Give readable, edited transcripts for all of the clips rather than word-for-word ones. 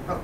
Oh.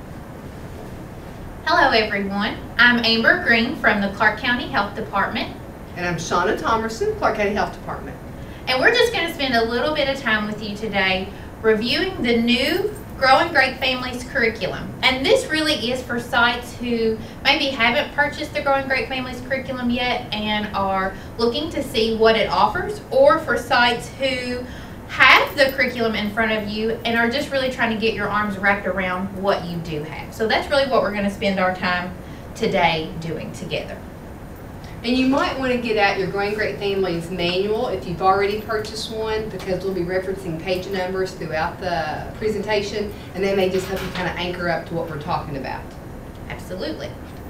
Hello everyone, I'm Amber Green from the Clark County Health Department. And I'm Shauna Thomerson, Clark County Health Department. And we're just going to spend a little bit of time with you today reviewing the new Growing Great Families curriculum. And this really is for sites who maybe haven't purchased the Growing Great Families curriculum yet and are looking to see what it offers, or for sites who have the curriculum in front of you and are just really trying to get your arms wrapped around what you do have. So that's really what we're going to spend our time today doing together. And you might want to get out your Growing Great Families manual if you've already purchased one, because we'll be referencing page numbers throughout the presentation, and they may just help you kind of anchor up to what we're talking about. Absolutely.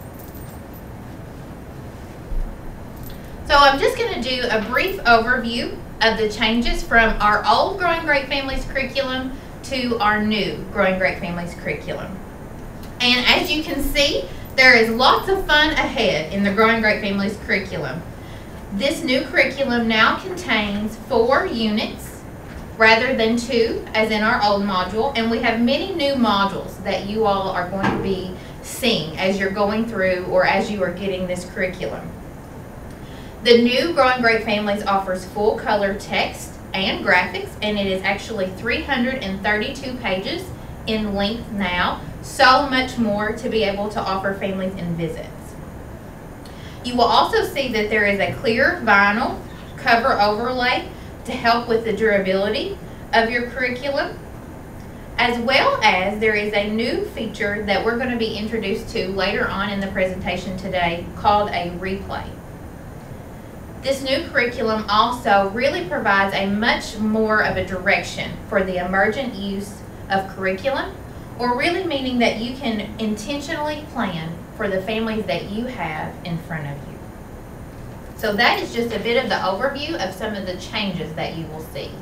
So I'm just going to do a brief overview of the changes from our old Growing Great Families curriculum to our new Growing Great Families curriculum. And as you can see, there is lots of fun ahead in the Growing Great Families curriculum. This new curriculum now contains 4 units rather than 2 as in our old module, and we have many new modules that you all are going to be seeing as you're going through or as you are getting this curriculum. The new Growing Great Families offers full color text and graphics, and it is actually 332 pages in length now. So much more to be able to offer families in visits. You will also see that there is a clear vinyl cover overlay to help with the durability of your curriculum, as well as there is a new feature that we're going to be introduced to later on in the presentation today called a replay. This new curriculum also really provides a much more of a direction for the emergent use of curriculum, or really meaning that you can intentionally plan for the families that you have in front of you. So that is just a bit of the overview of some of the changes that you will see.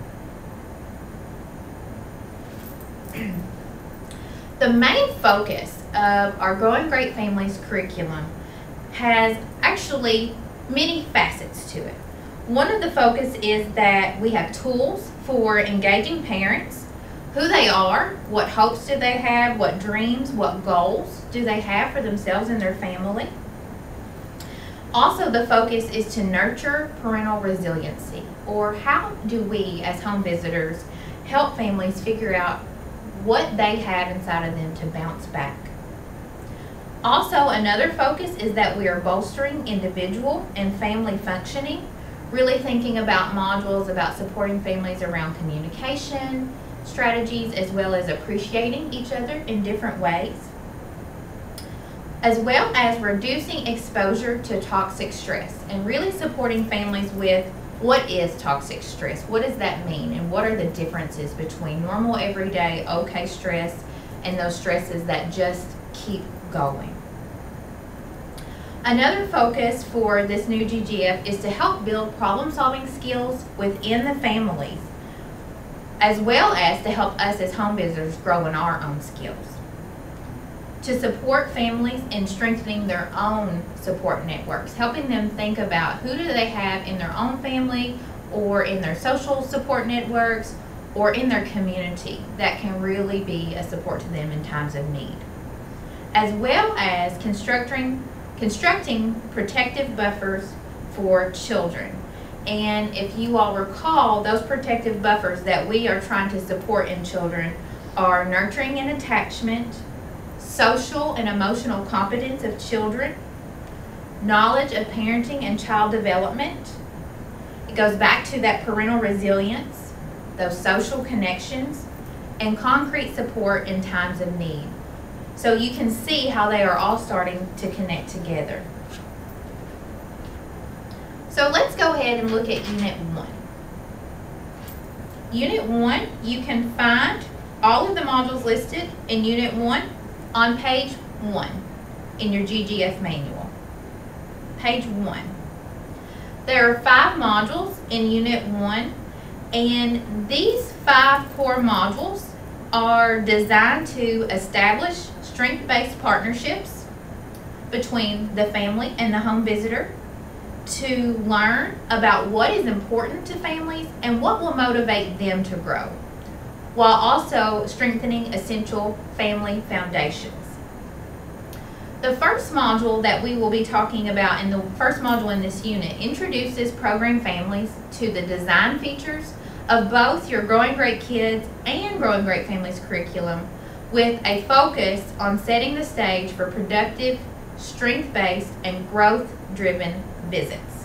The main focus of our Growing Great Families curriculum has actually many facets to it. One of the focus is that we have tools for engaging parents, who they are, what hopes do they have, what dreams, what goals do they have for themselves and their family. Also, the focus is to nurture parental resiliency, or how do we as home visitors help families figure out what they have inside of them to bounce back. Also, another focus is that we are bolstering individual and family functioning, really thinking about modules about supporting families around communication strategies, as well as appreciating each other in different ways, as well as reducing exposure to toxic stress and really supporting families with what is toxic stress, what does that mean, and what are the differences between normal everyday okay stress and those stresses that just keep going. Another focus for this new GGF is to help build problem-solving skills within the families, as well as to help us as home visitors grow in our own skills. To support families in strengthening their own support networks, helping them think about who do they have in their own family or in their social support networks or in their community that can really be a support to them in times of need. As well as constructing protective buffers for children. And if you all recall, those protective buffers that we are trying to support in children are nurturing and attachment, social and emotional competence of children, knowledge of parenting and child development. It goes back to that parental resilience, those social connections, and concrete support in times of need. So you can see how they are all starting to connect together. So let's go ahead and look at Unit 1. Unit 1, you can find all of the modules listed in Unit 1 on page 1 in your GGF manual. Page 1. There are 5 modules in Unit 1, and these 5 core modules are designed to establish strength-based partnerships between the family and the home visitor, to learn about what is important to families and what will motivate them to grow. while also strengthening essential family foundations. The first module that we will be talking about, in the first module in this unit, introduces program families to the design features of both your Growing Great Kids and Growing Great Families curriculum, with a focus on setting the stage for productive, strength-based, and growth-driven visits.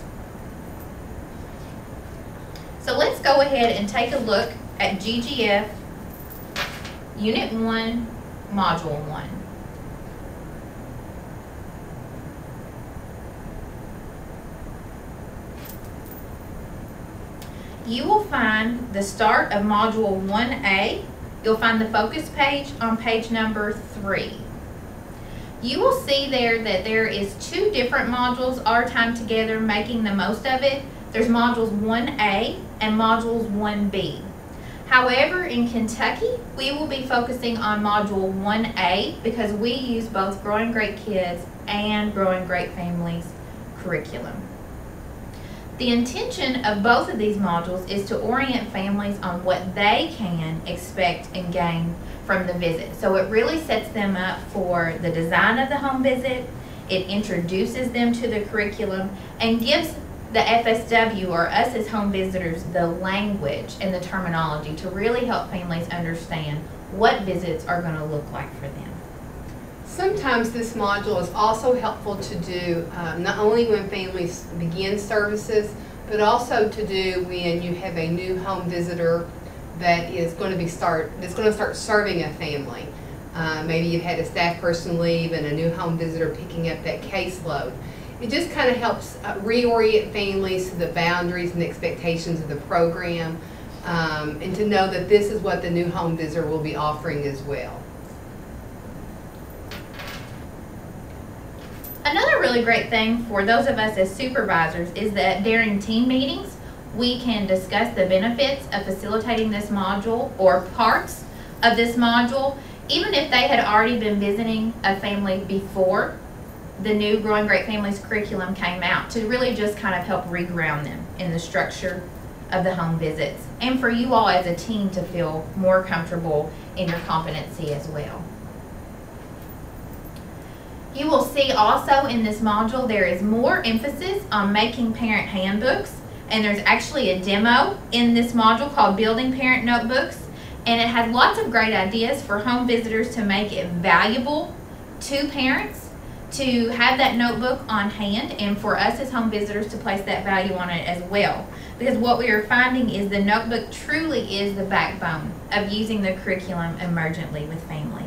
So let's go ahead and take a look at GGF Unit 1, Module 1. You will find the start of Module 1A. You'll find the focus page on page number 3. You will see there that there is 2 different modules, Our Time Together, Making the Most of It. There's modules 1A and modules 1B. However, in Kentucky, we will be focusing on module 1A because we use both Growing Great Kids and Growing Great Families curriculum. The intention of both of these modules is to orient families on what they can expect and gain from the visit. So it really sets them up for the design of the home visit, it introduces them to the curriculum, and gives the FSW, or us as home visitors, the language and the terminology to really help families understand what visits are going to look like for them. Sometimes this module is also helpful to do not only when families begin services, but also to do when you have a new home visitor that is going to start serving a family. Maybe you've had a staff person leave and a new home visitor picking up that caseload. It just kind of helps reorient families to the boundaries and expectations of the program, and to know that this is what the new home visitor will be offering as well. Another really great thing for those of us as supervisors is that during team meetings, we can discuss the benefits of facilitating this module or parts of this module, even if they had already been visiting a family before the new Growing Great Families curriculum came out, to really just kind of help reground them in the structure of the home visits, and for you all as a team to feel more comfortable in your competency as well. You will see also in this module there is more emphasis on making parent handbooks, and there's actually a demo in this module called Building Parent Notebooks, and it has lots of great ideas for home visitors to make it valuable to parents to have that notebook on hand, and for us as home visitors to place that value on it as well. Because what we are finding is the notebook truly is the backbone of using the curriculum emergently with families.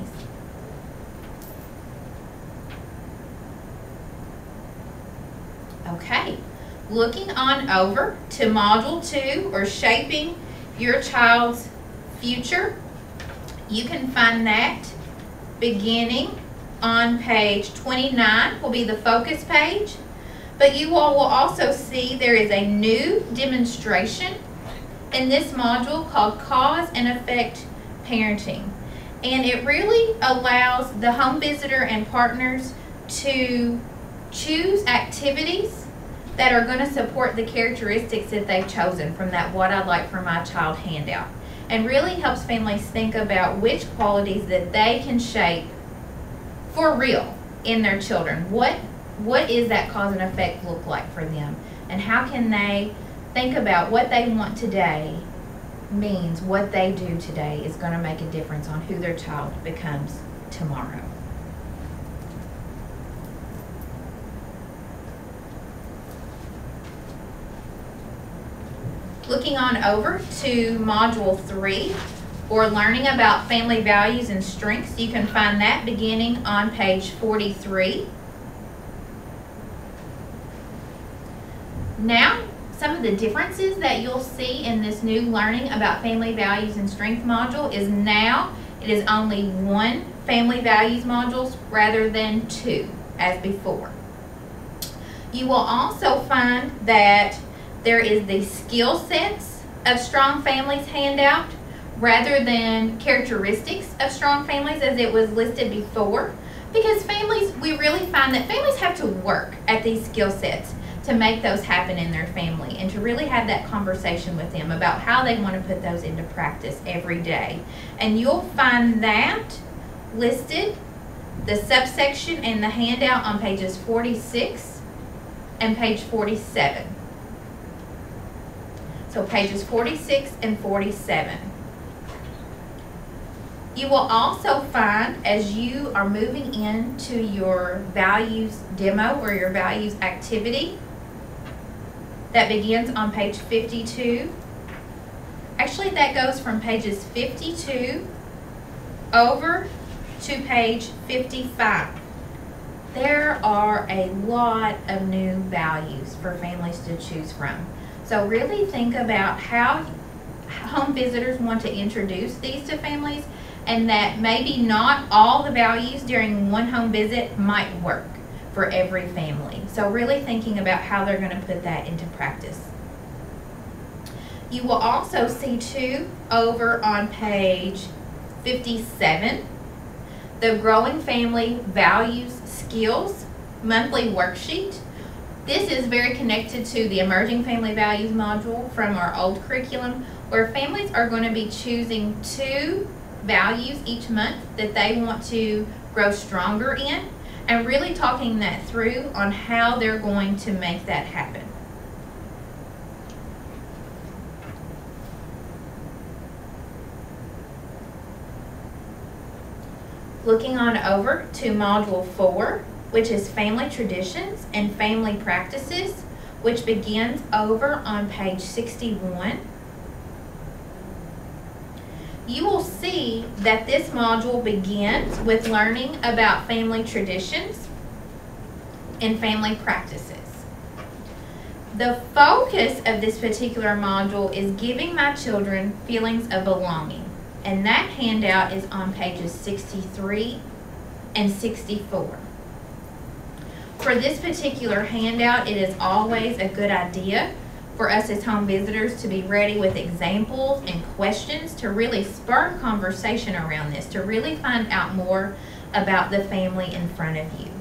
Okay, looking on over to Module 2, or Shaping Your Child's Future, you can find that beginning on page 29 will be the focus page, but you all will also see there is a new demonstration in this module called Cause and Effect Parenting, and it really allows the home visitor and partners to choose activities that are going to support the characteristics that they've chosen from that What I'd Like for My Child handout, and really helps families think about which qualities that they can shape for real in their children. What is that cause and effect look like for them, and how can they think about what they want today means what they do today is going to make a difference on who their child becomes tomorrow. Looking on over to Module 3, or Learning About Family Values and Strengths, you can find that beginning on page 43. Now, some of the differences that you'll see in this new Learning About Family Values and Strength module is now it is only 1 Family Values modules rather than 2 as before. You will also find that there is the skill sets of strong families handout rather than characteristics of strong families as it was listed before, because families, we really find that families have to work at these skill sets to make those happen in their family and to really have that conversation with them about how they want to put those into practice every day. And you'll find that listed, the subsection and the handout, on pages 46 and page 47. So pages 46 and 47. You will also find, as you are moving into your values demo or your values activity, that begins on page 52. Actually, that goes from pages 52 over to page 55. There are a lot of new values for families to choose from. So really think about how home visitors want to introduce these to families, and that maybe not all the values during one home visit might work for every family. So really thinking about how they're going to put that into practice. You will also see too, over on page 57, the Growing Family Values Skills monthly worksheet. This is very connected to the Emerging Family Values module from our old curriculum, where families are going to be choosing 2 values each month that they want to grow stronger in, and really talking that through on how they're going to make that happen. Looking on over to module 4, which is Family Traditions and Family Practices, which begins over on page 61. You will see that this module begins with learning about family traditions and family practices. The focus of this particular module is giving my children feelings of belonging, and that handout is on pages 63 and 64. For this particular handout, it is always a good idea for us as home visitors to be ready with examples and questions to really spur conversation around this, to really find out more about the family in front of you.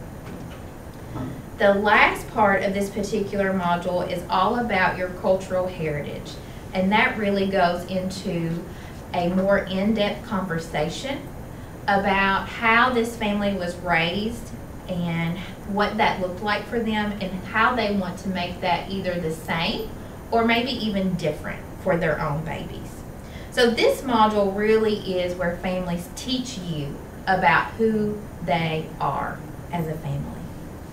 The last part of this particular module is all about your cultural heritage, and that really goes into a more in-depth conversation about how this family was raised and what that looked like for them, and how they want to make that either the same or maybe even different for their own babies. So this module really is where families teach you about who they are as a family.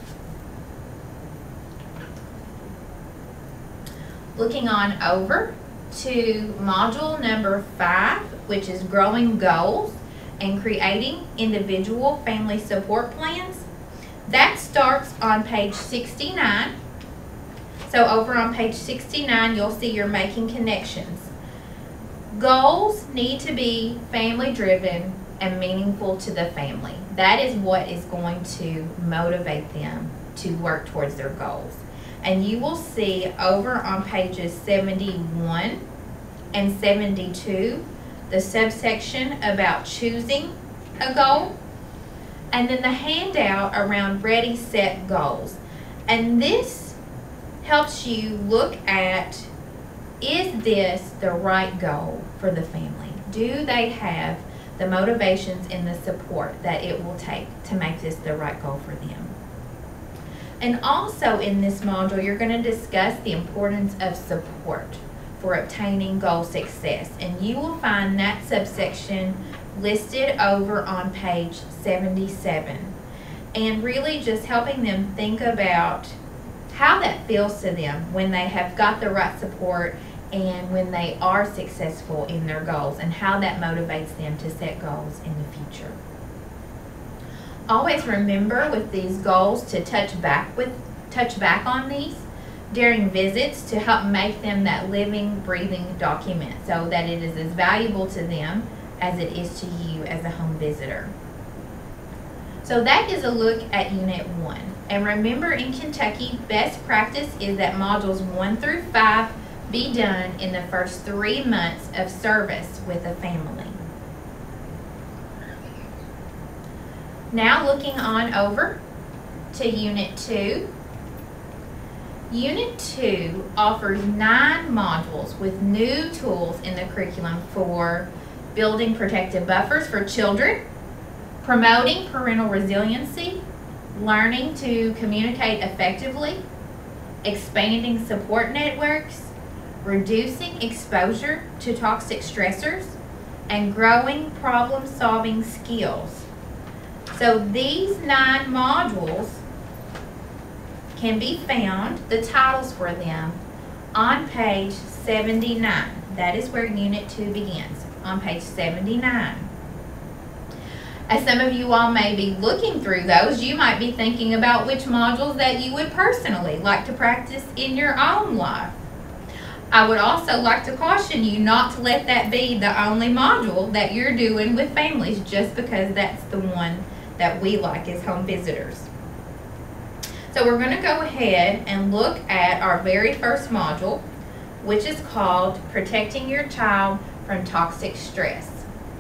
Looking on over to module number 5, which is Growing Goals and Creating Individual Family Support Plans. That starts on page 69. So over on page 69, you'll see you're making connections. Goals need to be family driven and meaningful to the family. That is what is going to motivate them to work towards their goals. And you will see over on pages 71 and 72, the subsection about choosing a goal, and then the handout around Ready, Set, Goals. And this helps you look at, is this the right goal for the family? Do they have the motivations and the support that it will take to make this the right goal for them? And also in this module, you're going to discuss the importance of support for obtaining goal success. And you will find that subsection listed over on page 77. And really just helping them think about how that feels to them when they have got the right support and when they are successful in their goals, and how that motivates them to set goals in the future. Always remember with these goals to touch back on these during visits to help make them that living, breathing document, so that it is as valuable to them as it is to you as a home visitor. So that is a look at Unit 1. And remember, in Kentucky, best practice is that modules 1 through 5 be done in the first 3 months of service with a family. Now looking on over to Unit 2. Unit 2 offers 9 modules with new tools in the curriculum for building protective buffers for children, promoting parental resiliency, learning to communicate effectively, expanding support networks, reducing exposure to toxic stressors, and growing problem-solving skills. So these 9 modules can be found, the titles for them, on page 79. That is where Unit 2 begins, on page 79. As some of you all may be looking through those, you might be thinking about which modules that you would personally like to practice in your own life. I would also like to caution you not to let that be the only module that you're doing with families just because that's the one that we like as home visitors. So we're going to go ahead and look at our very first module, which is called Protecting Your Child from Toxic Stress.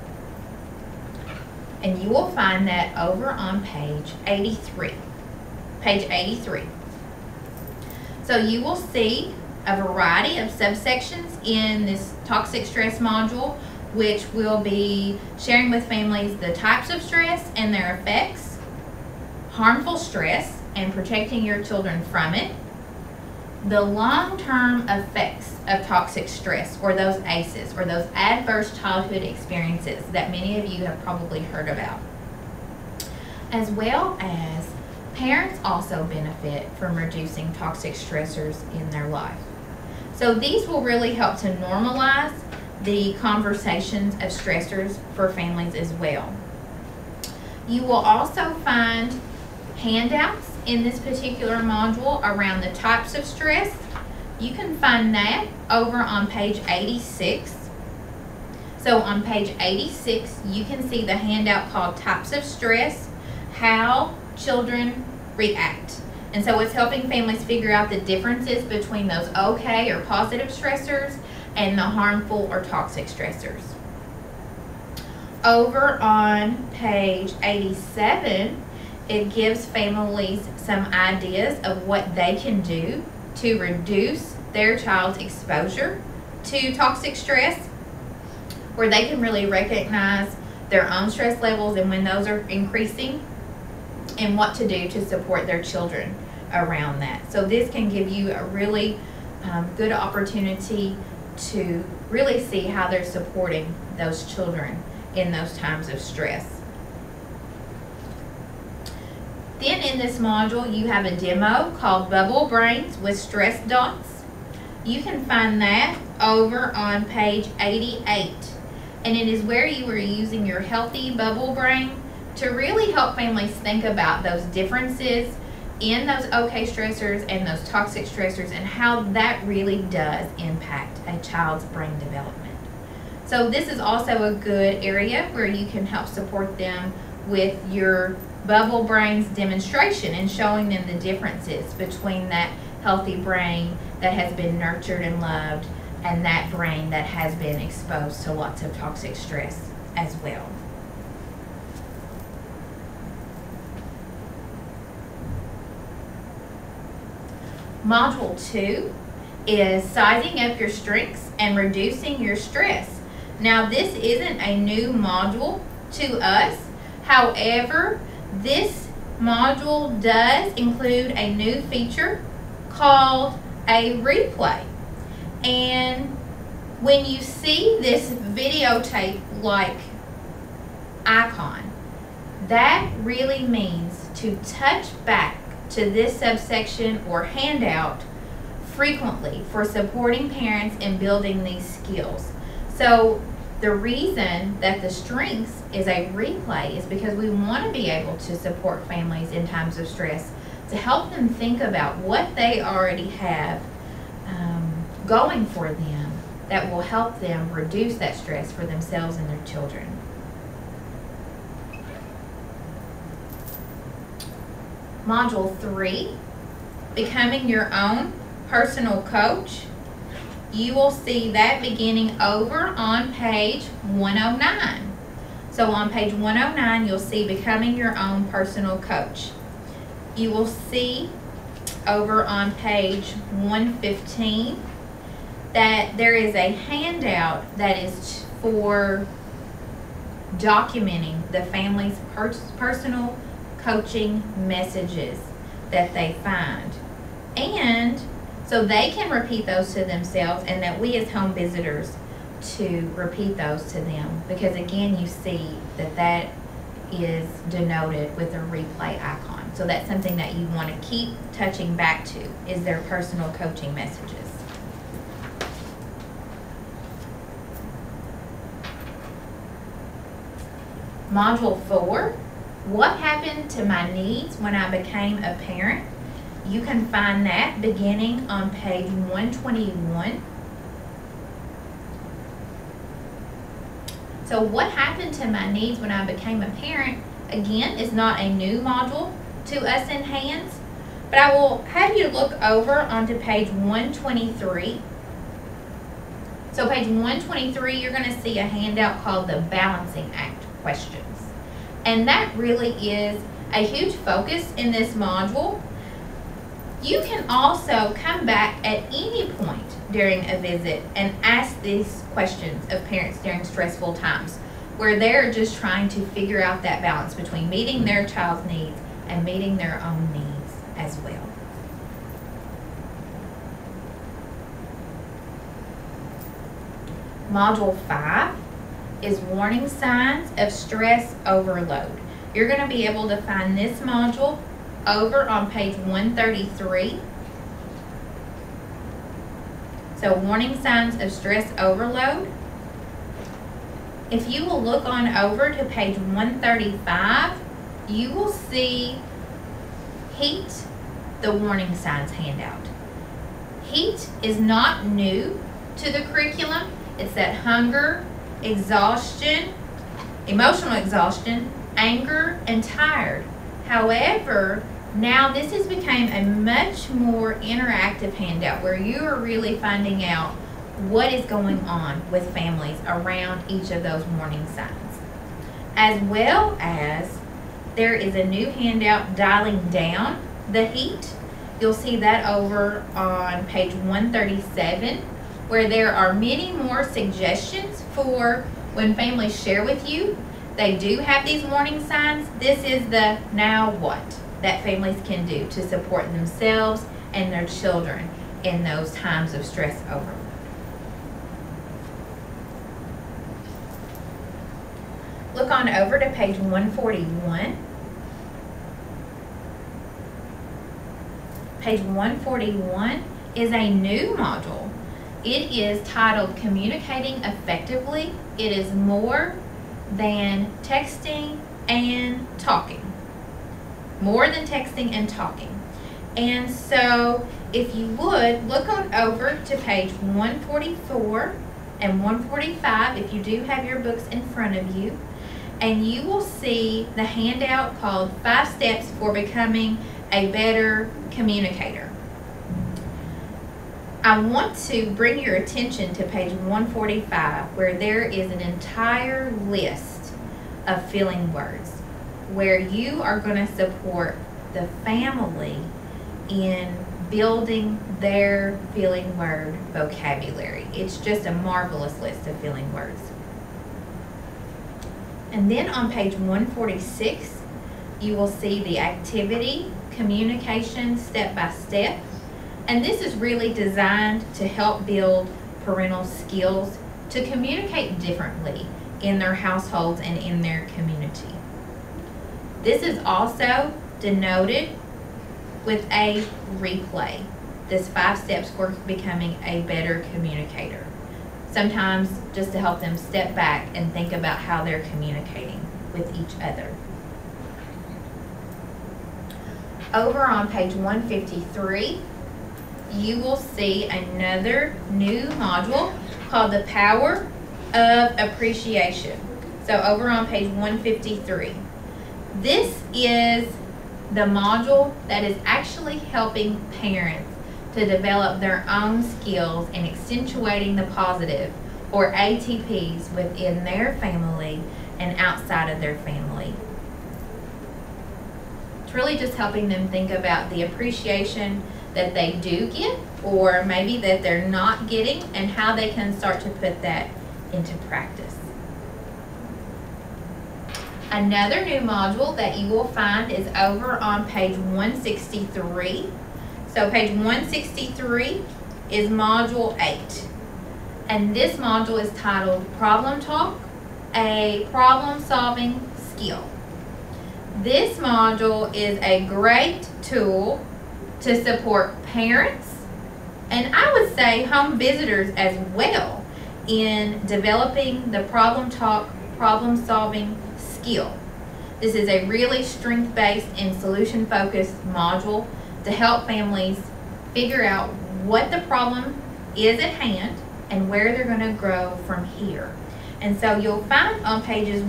And you will find that over on page 83. Page 83. So you will see a variety of subsections in this toxic stress module, which will be sharing with families the types of stress and their effects, harmful stress, and protecting your children from it, the long-term effects of toxic stress, or those ACEs, or those adverse childhood experiences that many of you have probably heard about, as well as parents also benefit from reducing toxic stressors in their life. So these will really help to normalize the conversations of stressors for families as well. You will also find handouts in this particular module around the types of stress. You can find that over on page 86. So on page 86, you can see the handout called Types of Stress, How Children React. And so it's helping families figure out the differences between those okay or positive stressors and the harmful or toxic stressors. Over on page 87, it gives families some ideas of what they can do to reduce their child's exposure to toxic stress, where they can really recognize their own stress levels and when those are increasing, and what to do to support their children around that. So this can give you a really good opportunity to really see how they're supporting those children in those times of stress. Then in this module, you have a demo called Bubble Brains with Stress Dots. You can find that over on page 88. And it is where you are using your healthy bubble brain to really help families think about those differences in those okay stressors and those toxic stressors and how that really does impact a child's brain development. So this is also a good area where you can help support them with your Bubble Brains demonstration and showing them the differences between that healthy brain that has been nurtured and loved and that brain that has been exposed to lots of toxic stress as well. Module 2 is Sizing Up Your Strengths and Reducing Your Stress. Now this isn't a new module to us. However, this module does include a new feature called a replay. And when you see this videotape-like icon, that really means to touch back to this subsection or handout frequently for supporting parents in building these skills. So the reason that the strengths is a replay is because we want to be able to support families in times of stress, to help them think about what they already have going for them that will help them reduce that stress for themselves and their children. Module 3, Becoming Your Own Personal Coach. You will see that beginning over on page 109. So on page 109, you'll see Becoming Your Own Personal Coach. You will see over on page 115 that there is a handout that is for documenting the family's personal coaching messages that they find. And so they can repeat those to themselves, and that we as home visitors to repeat those to them, because again, you see that that is denoted with a replay icon. So that's something that you want to keep touching back to, is their personal coaching messages. Module 4, what happened to my needs when I became a parent? You can find that beginning on page 121. So what happened to my needs when I became a parent, again, is not a new module to us in HANDS, but I will have you look over onto page 123. So page 123, you're going to see a handout called the Balancing Act questions. And that really is a huge focus in this module. You can also come back at any point during a visit and ask these questions of parents during stressful times, where they're just trying to figure out that balance between meeting their child's needs and meeting their own needs as well. Module 5 is warning signs of stress overload. You're going to be able to find this module over on page 133. So warning signs of stress overload. If you will look on over to page 135, you will see HEAT, the warning signs handout. HEAT is not new to the curriculum. It's that hunger, exhaustion, emotional exhaustion, anger, and tired. However, now this has become a much more interactive handout where you are really finding out what is going on with families around each of those warning signs. As well as there is a new handout dialing down the HEAT. You'll see that over on page 137, where there are many more suggestions for when families share with you. They do have these warning signs. This is the now what that families can do to support themselves and their children in those times of stress overload. Look on over to page 141. Page 141 is a new module. It is titled Communicating Effectively. It is more than texting and talking. More than texting and talking. And so if you would, look on over to page 144 and 145 if you do have your books in front of you, and you will see the handout called 5 Steps for Becoming a Better Communicator. I want to bring your attention to page 145, where there is an entire list of feeling words, where you are going to support the family in building their feeling word vocabulary. It's just a marvelous list of feeling words. And then on page 146, you will see the activity, communication step by step. And this is really designed to help build parental skills to communicate differently in their households and in their community. This is also denoted with a replay. This 5 steps for becoming a better communicator. Sometimes just to help them step back and think about how they're communicating with each other. Over on page 153, you will see another new module called the Power of Appreciation. So over on page 153, this is the module that is actually helping parents to develop their own skills in accentuating the positive, or ATPs, within their family and outside of their family. It's really just helping them think about the appreciation that they do get, or maybe that they're not getting, and how they can start to put that into practice. Another new module that you will find is over on page 163. So page 163 is module 8. And this module is titled Problem Talk, a problem-solving skill. This module is a great tool to support parents, and I would say home visitors as well, in developing the Problem Talk, problem-solving skill. This is a really strength-based and solution-focused module to help families figure out what the problem is at hand and where they're going to grow from here. And so you'll find on pages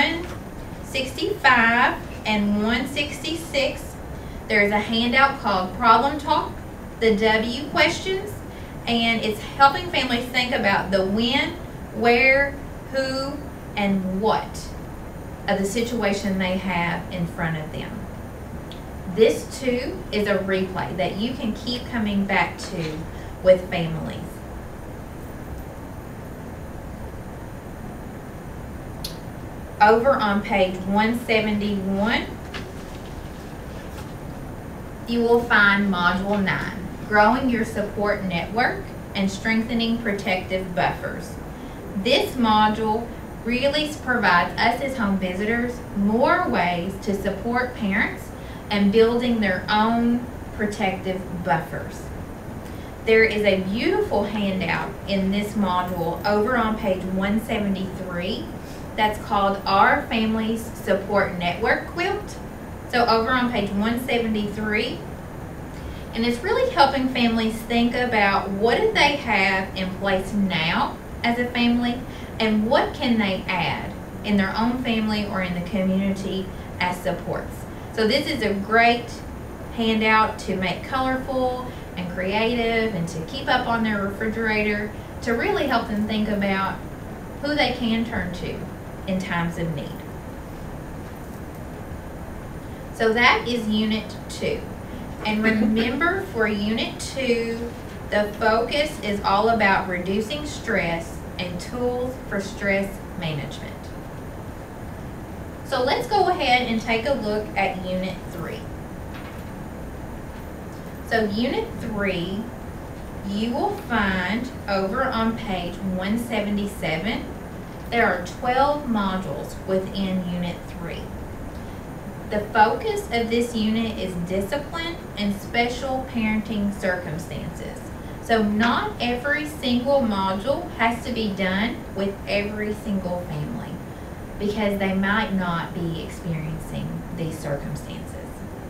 165 and 166, there's a handout called Problem Talk, the W questions, and it's helping families think about the when, where, who, and what of the situation they have in front of them. This too is a replay that you can keep coming back to with families. Over on page 171, you will find Module 9, Growing Your Support Network and Strengthening Protective Buffers. This module really provides us as home visitors more ways to support parents and building their own protective buffers. There is a beautiful handout in this module over on page 173 that's called Our Family's Support Network Quilt. So over on page 173, and it's really helping families think about what do they have in place now as a family, and what can they add in their own family or in the community as supports. So this is a great handout to make colorful and creative and to keep up on their refrigerator to really help them think about who they can turn to in times of need. So that is Unit 2. And remember, for Unit 2, the focus is all about reducing stress and tools for stress management. So let's go ahead and take a look at Unit 3. So Unit 3, you will find over on page 177, there are 12 modules within Unit 3. The focus of this unit is discipline and special parenting circumstances. So not every single module has to be done with every single family because they might not be experiencing these circumstances.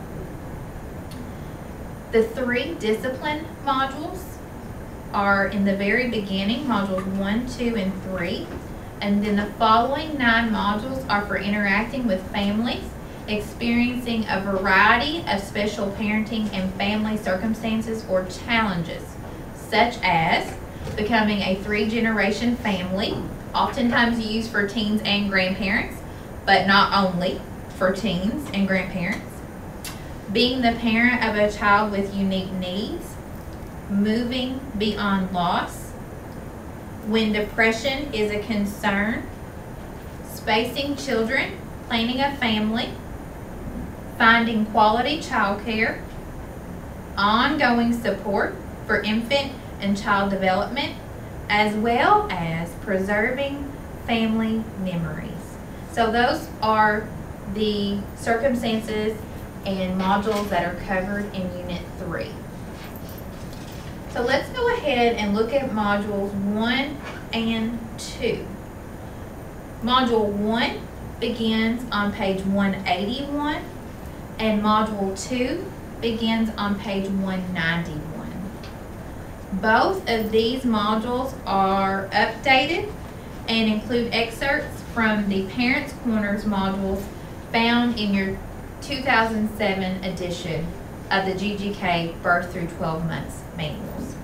The 3 discipline modules are in the very beginning, modules 1, 2, and 3. And then the following 9 modules are for interacting with families experiencing a variety of special parenting and family circumstances or challenges, such as becoming a 3-generation family, oftentimes used for teens and grandparents, but not only for teens and grandparents, being the parent of a child with unique needs, moving beyond loss, when depression is a concern, spacing children, planning a family, finding quality childcare, ongoing support for infant and child development, as well as preserving family memories. So those are the circumstances and modules that are covered in Unit 3. So let's go ahead and look at modules 1 and 2. Module 1 begins on page 181, and module 2 begins on page 191. Both of these modules are updated and include excerpts from the Parents Corners modules found in your 2007 edition of the GGK Birth Through 12 Months manuals.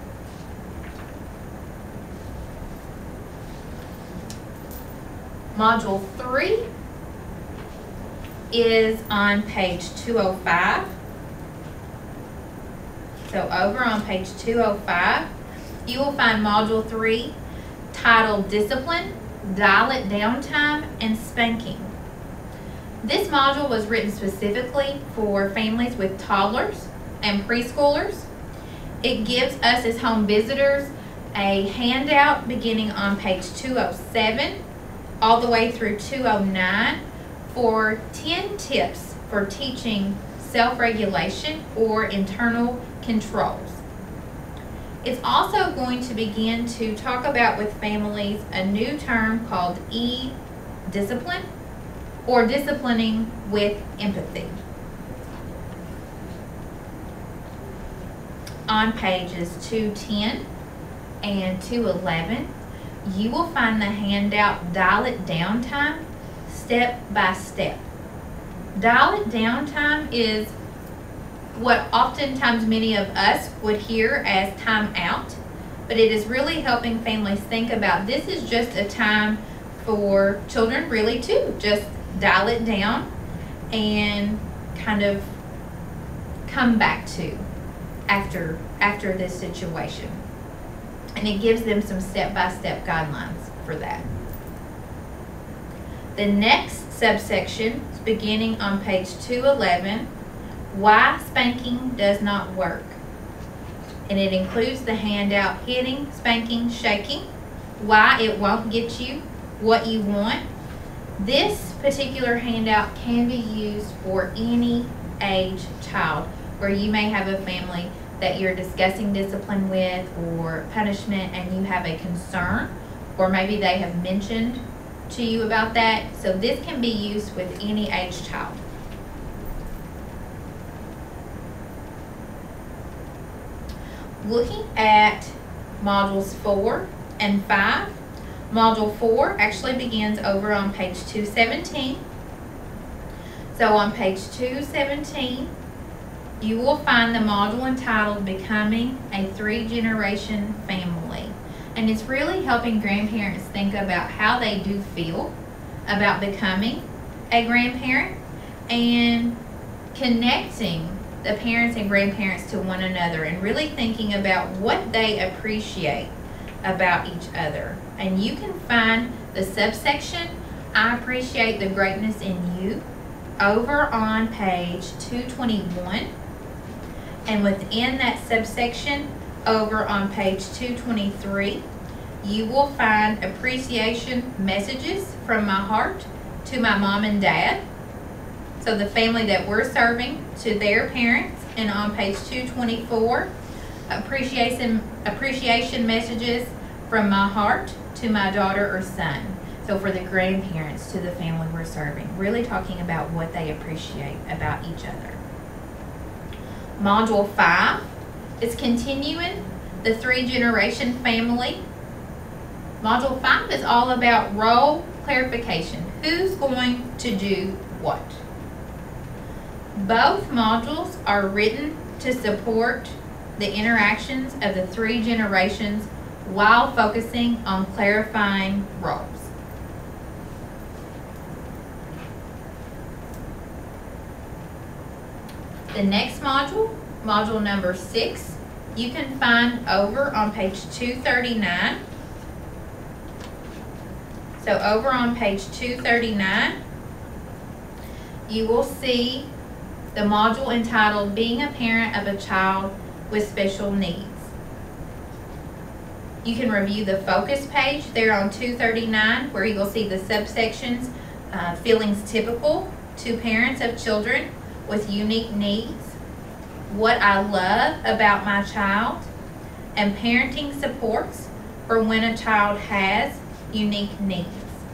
Module 3 is on page 205. So over on page 205, you will find Module 3 titled Discipline, Dial It Down Time, and Spanking. This module was written specifically for families with toddlers and preschoolers. It gives us as home visitors a handout beginning on page 207 all the way through 209 for 10 tips for teaching self-regulation or internal controls. It's also going to begin to talk about with families a new term called E-discipline, or disciplining with empathy. On pages 210 and 211, you will find the handout Dial It Down Time, step by step. Dial It Down Time is what oftentimes many of us would hear as time out, but it is really helping families think about this is just a time for children really to just dial it down and kind of come back to after this situation. And it gives them some step-by-step guidelines for that. The next subsection is beginning on page 211, Why Spanking Does Not Work. And it includes the handout Hitting, Spanking, Shaking, Why It Won't Get You What You Want. This particular handout can be used for any age child, where you may have a family that you're discussing discipline with or punishment and you have a concern, or maybe they have mentioned to you about that. So this can be used with any age child. Looking at modules 4 and 5, Module 4 actually begins over on page 217. So on page 217, you will find the module entitled Becoming a 3-Generation Family. And it's really helping grandparents think about how they do feel about becoming a grandparent and connecting the parents and grandparents to one another and really thinking about what they appreciate about each other. And you can find the subsection, I Appreciate the Greatness in You, over on page 221. And within that subsection, over on page 223, you will find appreciation messages from my heart to my mom and dad. So the family that we're serving, to their parents. And on page 224, appreciation messages from my heart to my daughter or son. So for the grandparents, to the family we're serving, really talking about what they appreciate about each other. Module 5 is continuing the 3-generation family. Module 5 is all about role clarification. Who's going to do what? Both modules are written to support the interactions of the 3 generations while focusing on clarifying roles. The next module, module number 6, you can find over on page 239. So over on page 239, you will see the module entitled Being a Parent of a Child with Special Needs. You can review the focus page there on 239, where you will see the subsections, feelings typical to parents of children with unique needs, what I love about my child, and parenting supports for when a child has unique needs.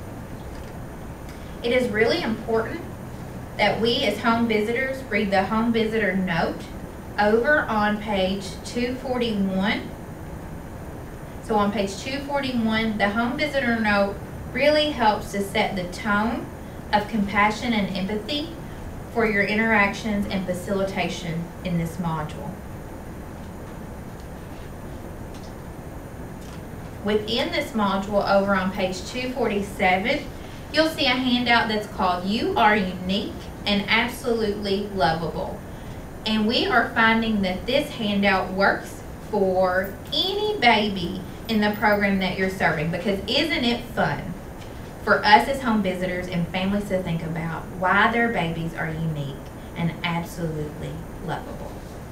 It is really important that we as home visitors read the home visitor note over on page 241. So on page 241, the home visitor note really helps to set the tone of compassion and empathy for your interactions and facilitation in this module. Within this module, over on page 247, you'll see a handout that's called You Are Unique and Absolutely Lovable. And we are finding that this handout works for any baby in the program that you're serving, because isn't it fun for us as home visitors and families to think about why their babies are unique and absolutely lovable.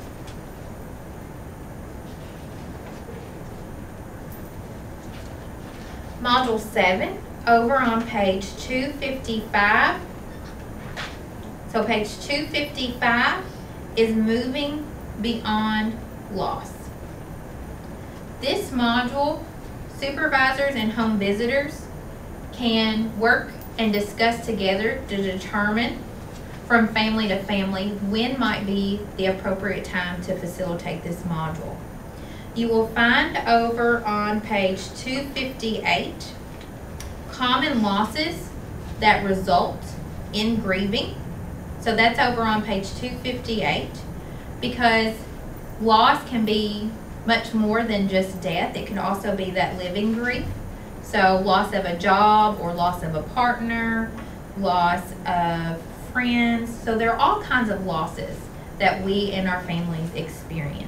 Module 7, over on page 255. So page 255 is moving beyond loss. This module, supervisors and home visitors can work and discuss together to determine from family to family when might be the appropriate time to facilitate this module. You will find over on page 258 common losses that result in grieving. So that's over on page 258, because loss can be much more than just death. It can also be that living grief. So loss of a job or loss of a partner, loss of friends. So there are all kinds of losses that we and our families experience.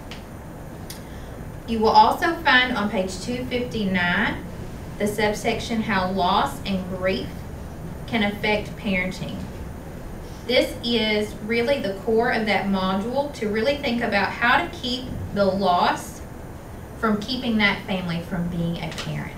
You will also find on page 259 the subsection how loss and grief can affect parenting. This is really the core of that module, to really think about how to keep the loss from keeping that family from being a parent.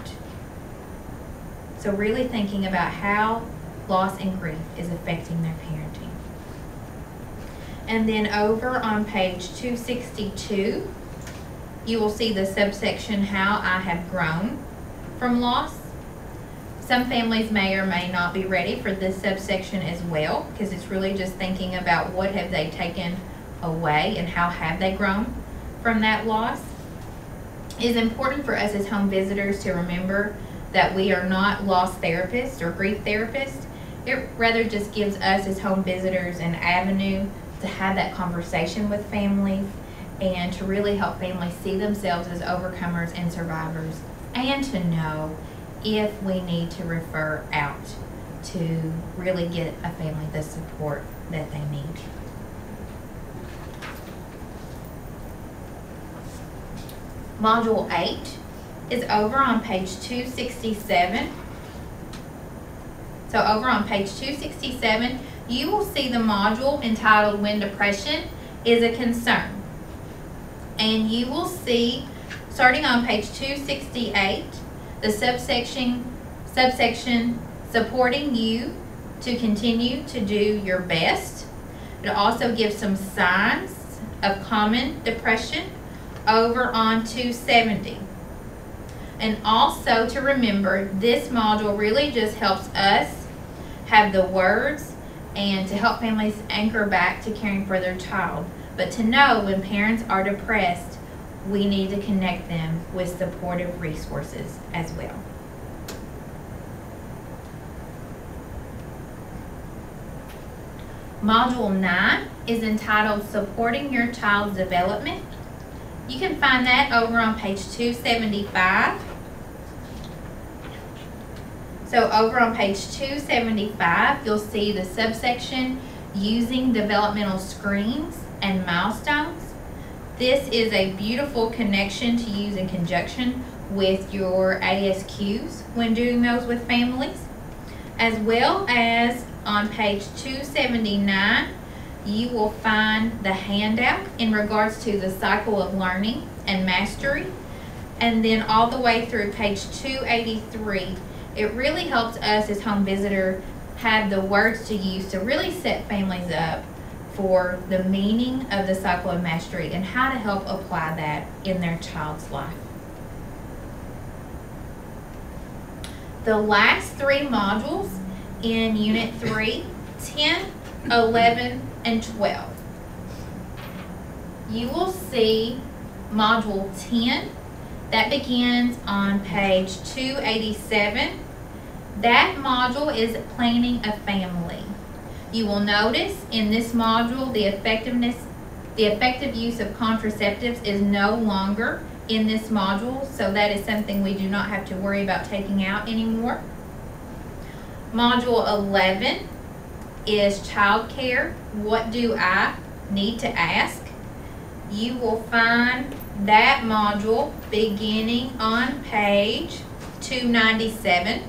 So really thinking about how loss and grief is affecting their parenting. And then over on page 262, you will see the subsection how I have grown from loss. Some families may or may not be ready for this subsection as well, because it's really just thinking about what have they taken away and how have they grown from that loss. It is important for us as home visitors to remember that we are not loss therapists or grief therapists. It rather just gives us as home visitors an avenue to have that conversation with families and to really help families see themselves as overcomers and survivors, and to know if we need to refer out to really get a family the support that they need. Module 8 is over on page 267. So over on page 267, you will see the module entitled When Depression is a Concern. And you will see, starting on page 268, the subsection supporting you to continue to do your best. It also gives some signs of common depression over on 270. And also to remember, this module really just helps us have the words and to help families anchor back to caring for their child. But to know when parents are depressed, we need to connect them with supportive resources as well. Module 9 is entitled Supporting Your Child's Development. You can find that over on page 275. So over on page 275, you'll see the subsection Using Developmental Screens and Milestones. This is a beautiful connection to use in conjunction with your ASQs when doing those with families. As well as on page 279, you will find the handout in regards to the cycle of learning and mastery. And then all the way through page 283, it really helps us as home visitor have the words to use to really set families up for the meaning of the cycle of mastery and how to help apply that in their child's life. The last three modules in Unit 3, 10, 11, and 12. You will see Module 10, that begins on page 287. That module is Planning a Family. You will notice in this module the effective use of contraceptives is no longer in this module, so that is something we do not have to worry about taking out anymore. Module 11 is Child Care, What Do I Need to Ask, you will find that module beginning on page 297.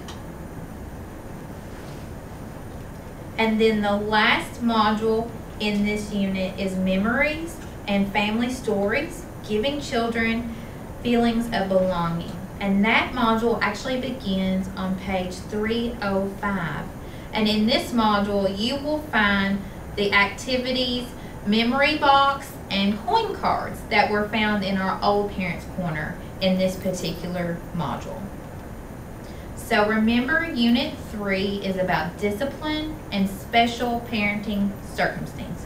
And then the last module in this unit is Memories and Family Stories, Giving Children Feelings of Belonging. And that module actually begins on page 305. And in this module, you will find the activities, memory box, and coin cards that were found in our Old Parents Corner in this particular module. So remember, Unit 3 is about discipline and special parenting circumstances.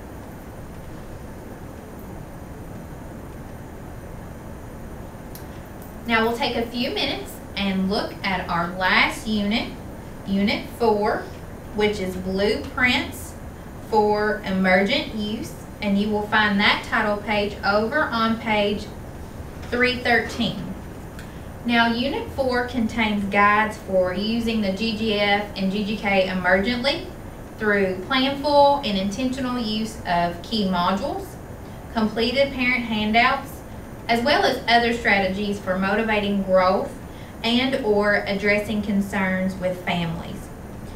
Now we'll take a few minutes and look at our last unit, Unit 4, which is Blueprints for Emergent Use, and you will find that title page over on page 313. Now, Unit 4 contains guides for using the GGF and GGK emergently through planful and intentional use of key modules, completed parent handouts, as well as other strategies for motivating growth and or addressing concerns with families.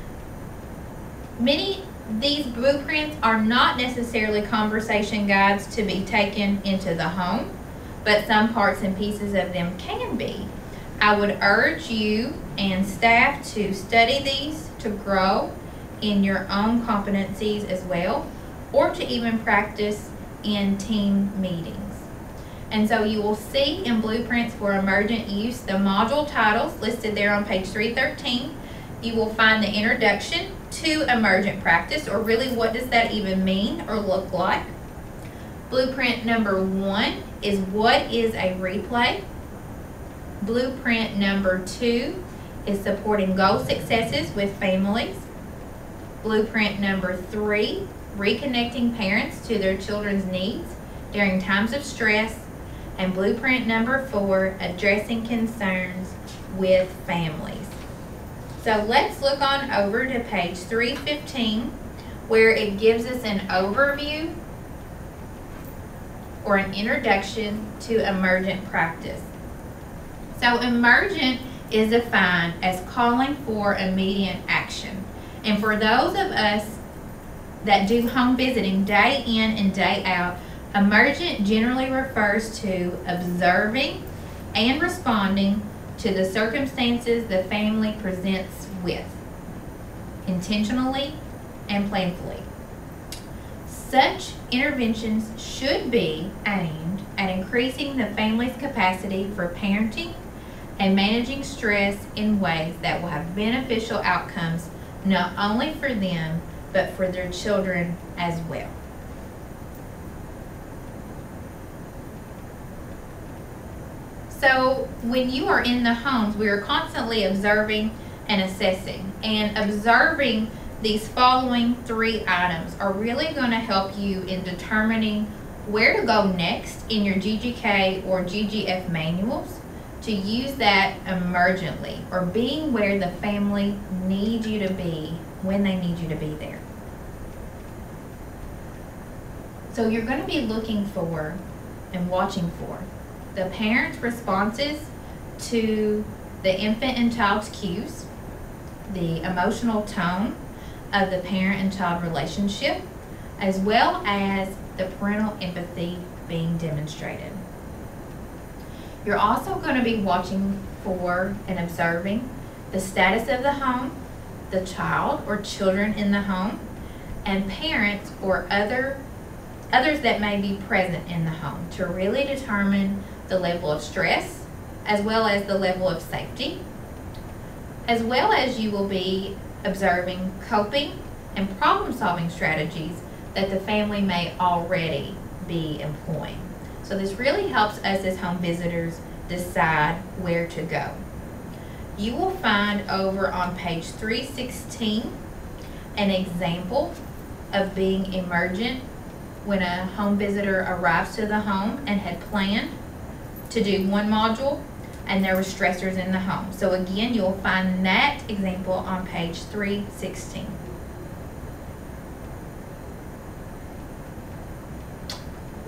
Many these blueprints are not necessarily conversation guides to be taken into the home, but some parts and pieces of them can be. I would urge you and staff to study these to grow in your own competencies as well, or to even practice in team meetings. And so you will see in Blueprints for Emergent Use the module titles listed there on page 313. You will find the introduction to emergent practice, or really what does that even mean or look like. Blueprint number 1 is what is a replay. Blueprint number 2 is supporting goal successes with families. Blueprint number 3, reconnecting parents to their children's needs during times of stress. And blueprint number 4, addressing concerns with families. So let's look on over to page 315, where it gives us an overview or an introduction to emergent practice. So emergent is defined as calling for immediate action. And for those of us that do home visiting day in and day out, emergent generally refers to observing and responding to the circumstances the family presents with, intentionally and planfully. Such interventions should be aimed at increasing the family's capacity for parenting and managing stress in ways that will have beneficial outcomes not only for them, but for their children as well. So when you are in the homes, we are constantly observing and assessing. And observing these following 3 items are really going to help you in determining where to go next in your GGK or GGF manuals to use that emergently, or being where the family needs you to be when they need you to be there. So you're going to be looking for and watching for the parent's responses to the infant and child's cues, the emotional tone of the parent and child relationship, as well as the parental empathy being demonstrated. You're also going to be watching for and observing the status of the home, the child or children in the home, and parents or others that may be present in the home to really determine the level of stress as well as the level of safety, as well as you will be observing coping and problem-solving strategies that the family may already be employing. So this really helps us as home visitors decide where to go. You will find over on page 316 an example of being emergent when a home visitor arrives to the home and had planned to do one module and there were stressors in the home. So again, you'll find that example on page 316.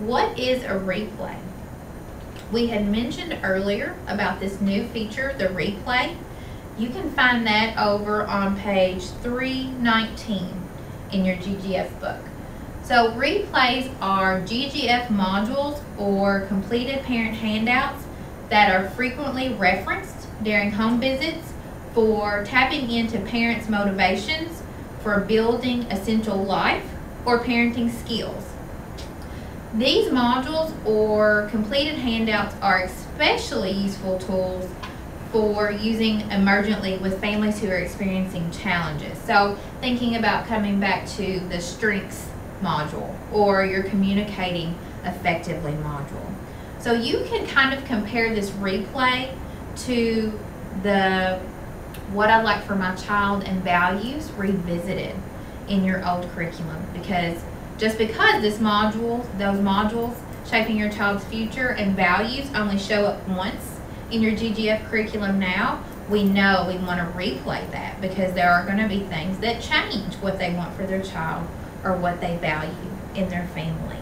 What is a replay? We had mentioned earlier about this new feature, the replay. You can find that over on page 319 in your GGF book. So replays are GGF modules or completed parent handouts that are frequently referenced during home visits for tapping into parents' motivations for building essential life or parenting skills. These modules or completed handouts are especially useful tools for using emergently with families who are experiencing challenges. So thinking about coming back to the strengths module or your communicating effectively module. So you can kind of compare this replay to the What I Like for My Child and Values revisited in your old curriculum, because just because those modules shaping your child's future and values only show up once in your GGF curriculum now, we know we want to replay that because there are going to be things that change what they want for their child or what they value in their family.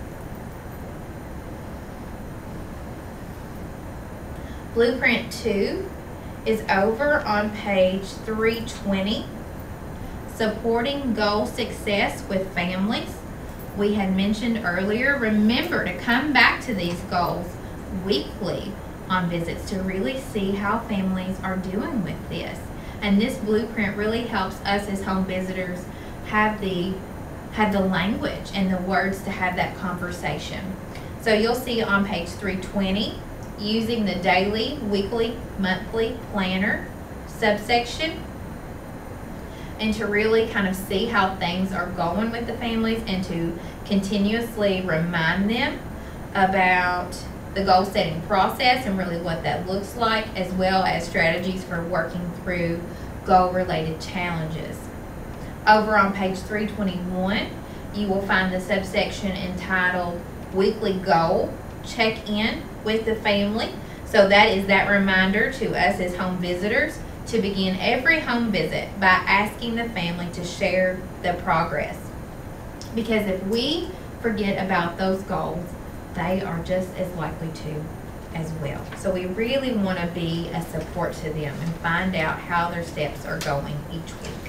Blueprint 2 is over on page 320, supporting goal success with families. We had mentioned earlier, remember to come back to these goals weekly on visits to really see how families are doing with this. And this blueprint really helps us as home visitors have the language and the words to have that conversation. So you'll see on page 320, using the daily, weekly, monthly planner subsection, and to really kind of see how things are going with the families and to continuously remind them about the goal setting process and really what that looks like, as well as strategies for working through goal related challenges. Over on page 321, you will find the subsection entitled Weekly Goal Check-In with the Family. So that is that reminder to us as home visitors to begin every home visit by asking the family to share the progress. Because if we forget about those goals, they are just as likely to as well. So we really want to be a support to them and find out how their steps are going each week.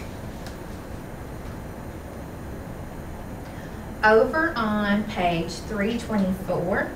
Over on page 324,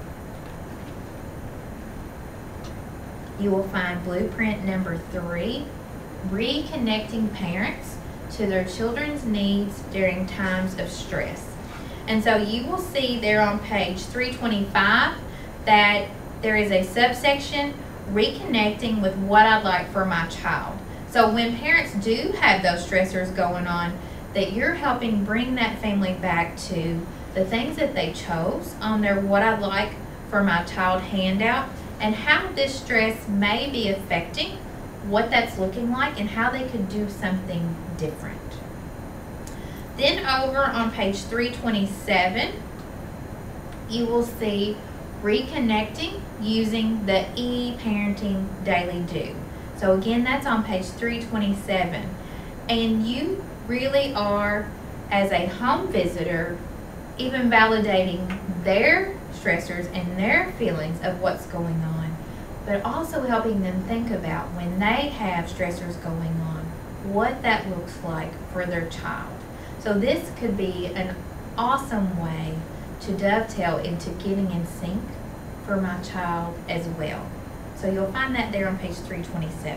you will find blueprint number 3, reconnecting parents to their children's needs during times of stress. And so you will see there on page 325 that there is a subsection, reconnecting with what I like for my child. So when parents do have those stressors going on, that you're helping bring that family back to the things that they chose on their What I Like for My Child handout, and how this stress may be affecting what that's looking like and how they could do something different. Then over on page 327, you will see reconnecting using the e-parenting daily do. So again, that's on page 327. And you really are, as a home visitor, even validating their stressors and their feelings of what's going on, but also helping them think about when they have stressors going on, what that looks like for their child. So this could be an awesome way to dovetail into getting in sync for my child as well. So you'll find that there on page 327.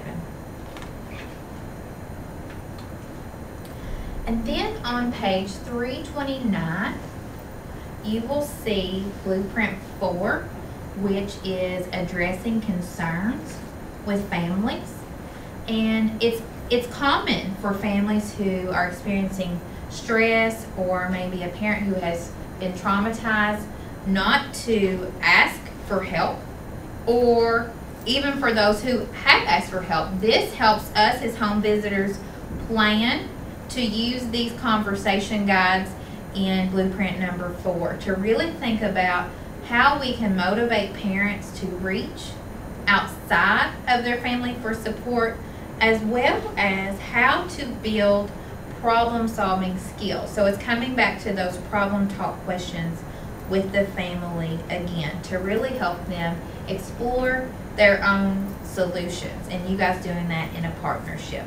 And then on page 329, you will see blueprint 4, which is addressing concerns with families. And it's common for families who are experiencing stress, or maybe a parent who has been traumatized, not to ask for help, or even for those who have asked for help. This helps us as home visitors plan to use these conversation guides in blueprint number 4 to really think about how we can motivate parents to reach outside of their family for support, as well as how to build problem-solving skills. So it's coming back to those problem talk questions with the family again to really help them explore their own solutions, and you guys doing that in a partnership.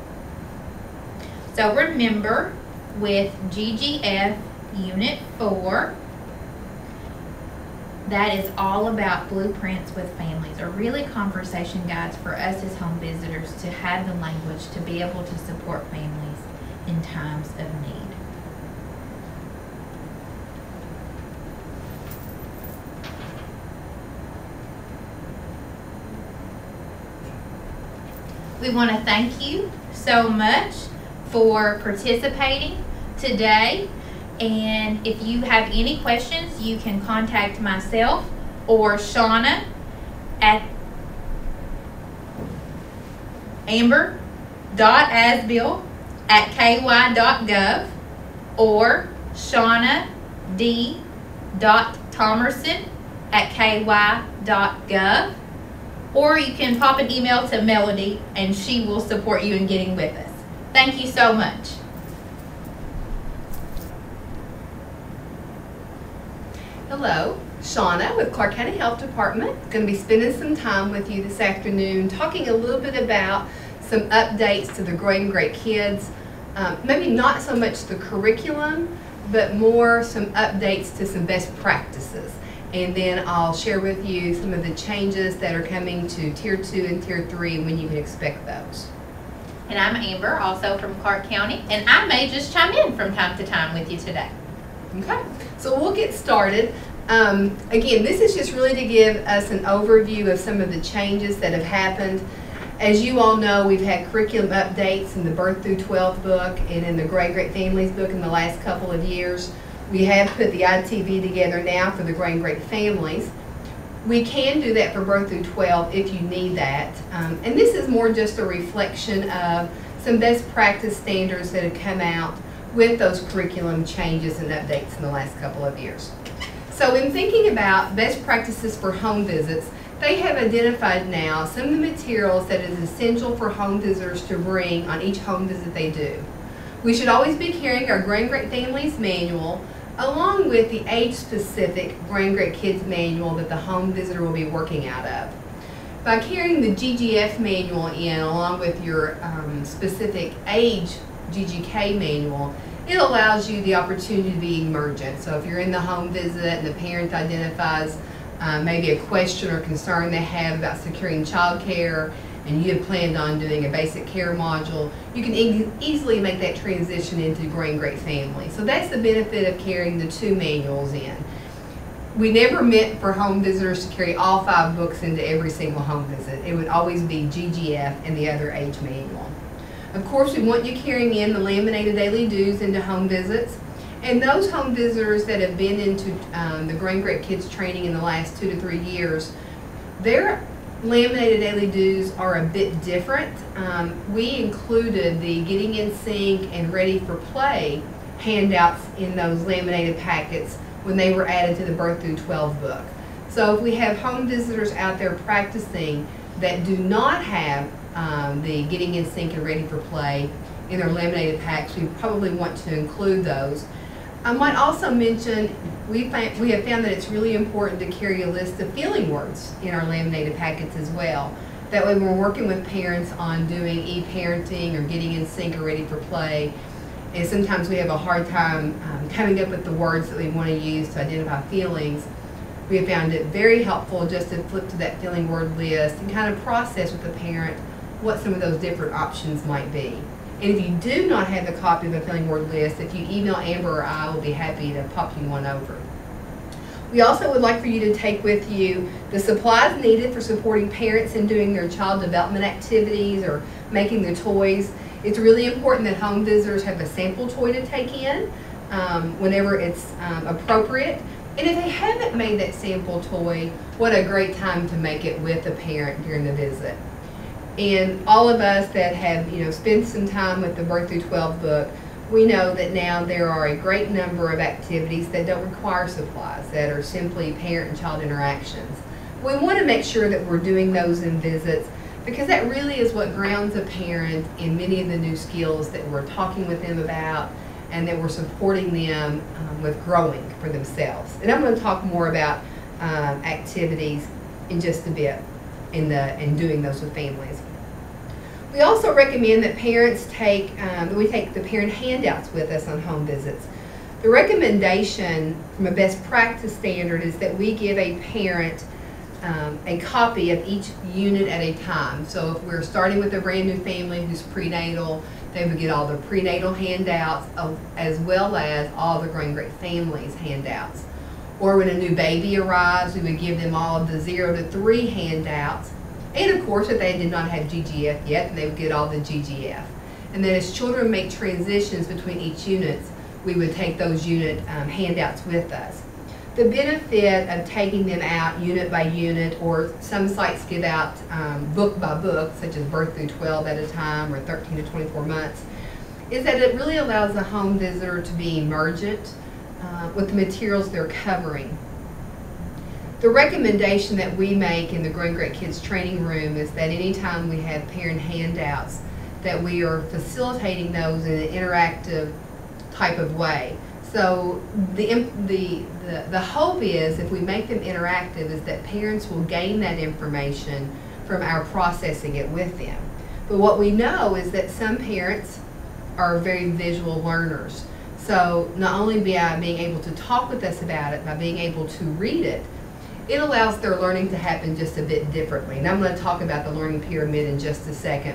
So remember, with GGF Unit 4, that is all about blueprints with families, or really conversation guides for us as home visitors to have the language to be able to support families in times of need. We want to thank you so much for participating today. And if you have any questions, you can contact myself or Shauna at amber.asbill@ky.gov or shauna.d.thomerson@ky.gov. Or you can pop an email to Melody and she will support you in getting with us. Thank you so much. Hello, Shauna with Clark County Health Department. Going to be spending some time with you this afternoon talking a little bit about some updates to the Growing Great Kids. Maybe not so much the curriculum, but more some updates to some best practices. And then I'll share with you some of the changes that are coming to Tier 2 and Tier 3 and when you can expect those. And I'm Amber, also from Clark County, and I may just chime in from time to time with you today. Okay, so we'll get started. Again, this is just really to give us an overview of some of the changes that have happened. As you all know, we've had curriculum updates in the Birth through 12 book and in the Growing Great Families book in the last couple of years. We have put the ITV together now for the Growing Great Families. We can do that for Birth through 12 if you need that. And this is more just a reflection of some best practice standards that have come out with those curriculum changes and updates in the last couple of years. So in thinking about best practices for home visits, they have identified now some of the materials that is essential for home visitors to bring on each home visit they do. We should always be carrying our Growing Great Families manual along with the age-specific Growing Great Kids manual that the home visitor will be working out of. By carrying the GGF manual in along with your specific age GGK manual, it allows you the opportunity to be emergent. So if you're in the home visit and the parent identifies maybe a question or concern they have about securing child care, and you have planned on doing a basic care module, you can easily make that transition into Growing Great Family. So that's the benefit of carrying the two manuals in. We never meant for home visitors to carry all 5 books into every single home visit. It would always be GGF and the other age manual. Of course, we want you carrying in the laminated daily dues into home visits. And those home visitors that have been into the Growing Great Kids training in the last 2 to 3 years, their laminated daily dues are a bit different. We included the Getting in Sync and Ready for Play handouts in those laminated packets when they were added to the Birth through 12 book. So if we have home visitors out there practicing that do not have the Getting in Sync and Ready for Play in their laminated packs, we probably want to include those. I might also mention we have found that it's really important to carry a list of feeling words in our laminated packets as well. That way when we're working with parents on doing e-parenting or Getting in Sync or Ready for Play, and sometimes we have a hard time coming up with the words that we want to use to identify feelings, we have found it very helpful just to flip to that feeling word list and kind of process with the parent what some of those different options might be. And if you do not have the copy of the feeling word list, if you email Amber or I, will be happy to pop you one over. We also would like for you to take with you the supplies needed for supporting parents in doing their child development activities or making the toys. It's really important that home visitors have a sample toy to take in whenever it's appropriate. And if they haven't made that sample toy, what a great time to make it with a parent during the visit. And all of us that have, spent some time with the Birth through 12 book, we know that now there are a great number of activities that don't require supplies, that are simply parent and child interactions. We want to make sure that we're doing those in visits because that really is what grounds a parent in many of the new skills that we're talking with them about and that we're supporting them with growing for themselves. And I'm going to talk more about activities in just a bit in doing those with families. We also recommend that parents take the parent handouts with us on home visits. The recommendation from a best practice standard is that we give a parent a copy of each unit at a time. So if we're starting with a brand new family who's prenatal, they would get all the prenatal handouts as well as all the Growing Great Families handouts. Or when a new baby arrives, we would give them all of the 0 to 3 handouts. And of course, if they did not have GGF yet, then they would get all the GGF. And then as children make transitions between each unit, we would take those unit handouts with us. The benefit of taking them out unit by unit, or some sites give out book by book, such as birth through 12 at a time or 13 to 24 months, is that it really allows the home visitor to be emergent with the materials they're covering. The recommendation that we make in the Growing Great Kids training room is that anytime we have parent handouts, that we are facilitating those in an interactive type of way. So the hope is, if we make them interactive, is that parents will gain that information from our processing it with them. But what we know is that some parents are very visual learners. So not only by being able to talk with us about it, by being able to read it, it allows their learning to happen just a bit differently. And I'm going to talk about the learning pyramid in just a second.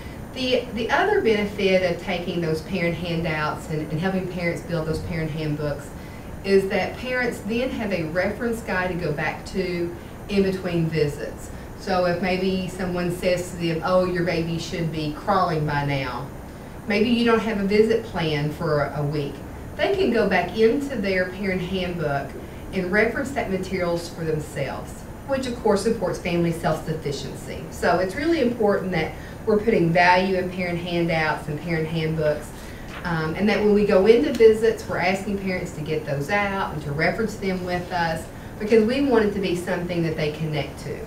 The other benefit of taking those parent handouts and helping parents build those parent handbooks is that parents then have a reference guide to go back to in between visits. So if maybe someone says to them, oh, your baby should be crawling by now, maybe you don't have a visit plan for a week, they can go back into their parent handbook and reference that materials for themselves, which of course supports family self-sufficiency. So it's really important that we're putting value in parent handouts and parent handbooks, and that when we go into visits, we're asking parents to get those out and to reference them with us, because we want it to be something that they connect to.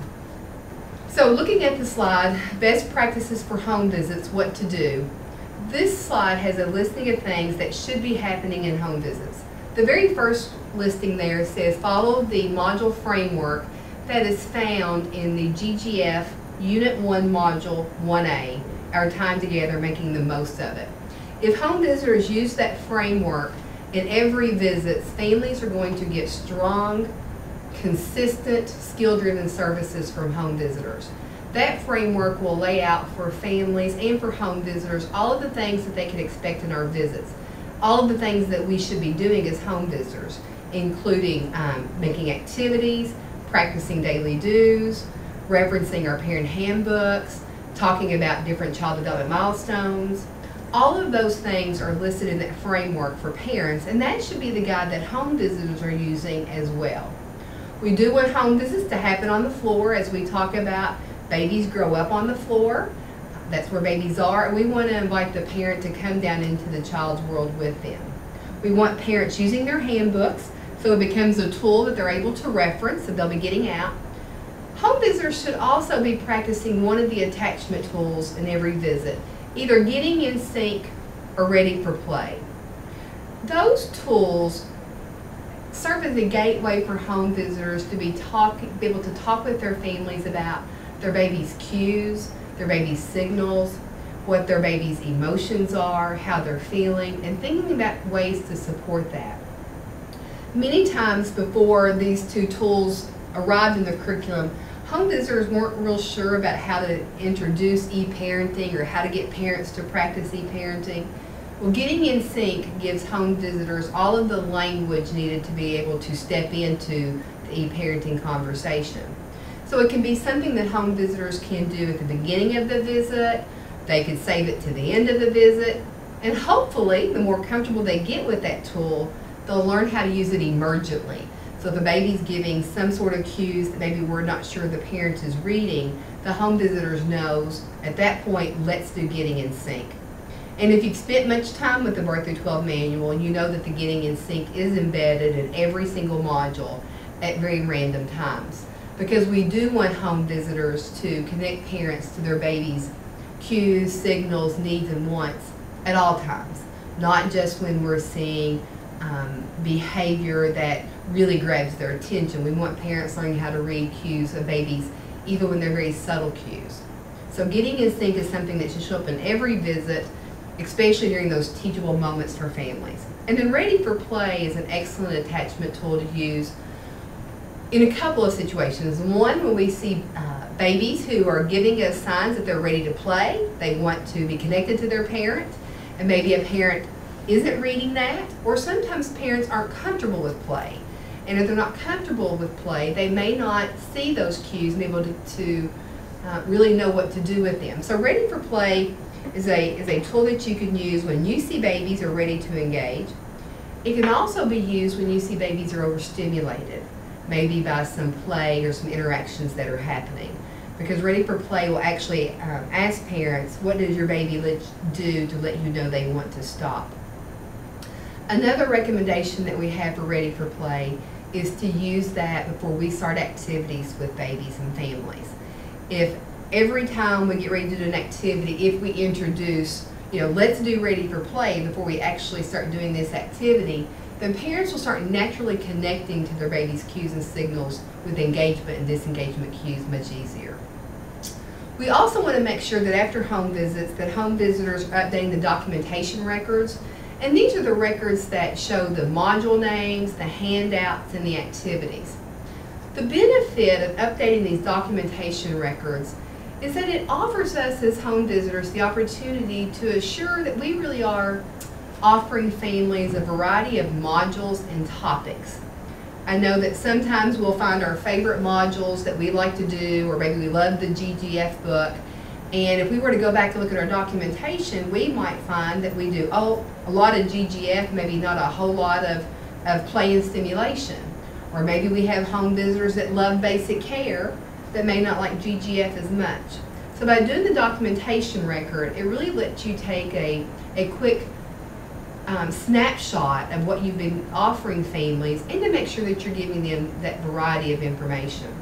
So looking at the slide, best practices for home visits, what to do. This slide has a listing of things that should be happening in home visits. The very first listing there says follow the module framework that is found in the GGF Unit 1 Module 1A, Our Time Together, Making the Most of It. If home visitors use that framework in every visit, families are going to get strong, consistent, skill-driven services from home visitors. That framework will lay out for families and for home visitors all of the things that they can expect in our visits, all of the things that we should be doing as home visitors, including making activities, practicing daily dues, referencing our parent handbooks, talking about different child development milestones. All of those things are listed in that framework for parents, and that should be the guide that home visitors are using as well. We do want home visits to happen on the floor, as we talk about babies grow up on the floor. That's where babies are, and we want to invite the parent to come down into the child's world with them. We want parents using their handbooks, so it becomes a tool that they're able to reference, that they'll be getting out. Home visitors should also be practicing one of the attachment tools in every visit, either getting in sync or ready for play. Those tools serve as a gateway for home visitors to be able to talk with their families about their baby's cues, their baby's signals, what their baby's emotions are, how they're feeling, and thinking about ways to support that. Many times before these two tools arrived in the curriculum, home visitors weren't real sure about how to introduce e-parenting or how to get parents to practice e-parenting. Well, getting in sync gives home visitors all of the language needed to be able to step into the e-parenting conversation. So it can be something that home visitors can do at the beginning of the visit. They could save it to the end of the visit, and hopefully the more comfortable they get with that tool, they'll learn how to use it emergently. So if the baby's giving some sort of cues that maybe we're not sure the parent is reading, the home visitors knows at that point, let's do getting in sync. And if you've spent much time with the Birth Through 12 manual, you know that the getting in sync is embedded in every single module at very random times. Because we do want home visitors to connect parents to their baby's cues, signals, needs, and wants at all times. not just when we're seeing behavior that really grabs their attention. We want parents learning how to read cues of babies, even when they're very subtle cues. So getting in sync is something that should show up in every visit, especially during those teachable moments for families. And then Ready for Play is an excellent attachment tool to use in a couple of situations. One, when we see babies who are giving us signs that they're ready to play, they want to be connected to their parent, and maybe a parent isn't reading that, or sometimes parents aren't comfortable with play. And if they're not comfortable with play, they may not see those cues and be able to really know what to do with them. So Ready for Play is a tool that you can use when you see babies are ready to engage. It can also be used when you see babies are overstimulated, maybe by some play or some interactions that are happening. Because Ready for Play will actually ask parents, what does your baby do to let you know they want to stop? Another recommendation that we have for Ready for Play is to use that before we start activities with babies and families. If every time we get ready to do an activity, if we introduce, let's do Ready for Play before we actually start doing this activity, then parents will start naturally connecting to their baby's cues and signals with engagement and disengagement cues much easier. We also want to make sure that after home visits, that home visitors are updating the documentation records. And these are the records that show the module names, the handouts, and the activities. The benefit of updating these documentation records is that it offers us as home visitors the opportunity to assure that we really are offering families a variety of modules and topics. I know that sometimes we'll find our favorite modules that we like to do, or maybe we love the GGF book, and if we were to go back and look at our documentation, we might find that we do a lot of GGF, maybe not a whole lot of play and stimulation. Or maybe we have home visitors that love basic care that may not like GGF as much. So by doing the documentation record, it really lets you take a quick snapshot of what you've been offering families and to make sure that you're giving them that variety of information.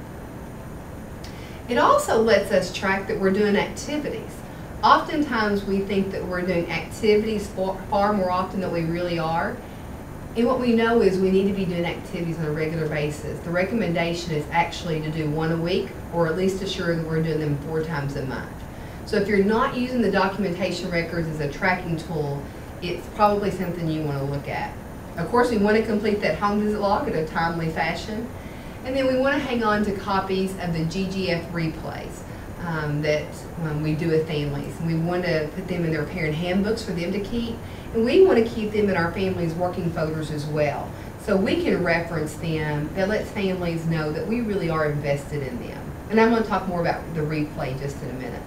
It also lets us track that we're doing activities. Oftentimes we think that we're doing activities far more often than we really are. And what we know is we need to be doing activities on a regular basis. The recommendation is actually to do one a week, or at least assure that we're doing them 4 times a month. So if you're not using the documentation records as a tracking tool, it's probably something you want to look at. Of course, we want to complete that home visit log in a timely fashion. And then we want to hang on to copies of the GGF replays that we do with families. And we want to put them in their parent handbooks for them to keep. And we want to keep them in our families' working folders as well. So we can reference them. That lets families know that we really are invested in them. And I'm going to talk more about the replay just in a minute.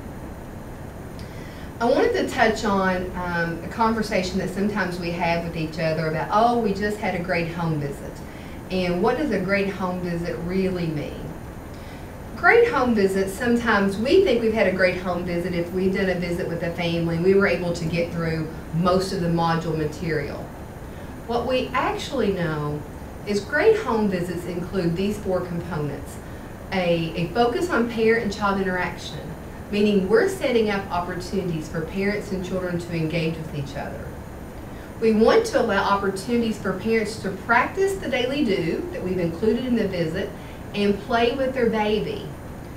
I wanted to touch on a conversation that sometimes we have with each other about, oh, we just had a great home visit. And what does a great home visit really mean? Great home visits, sometimes we think we've had a great home visit if we've done a visit with a family and we were able to get through most of the module material. What we actually know is great home visits include these 4 components. A focus on parent and child interaction, meaning we're setting up opportunities for parents and children to engage with each other. We want to allow opportunities for parents to practice the daily do that we've included in the visit and play with their baby.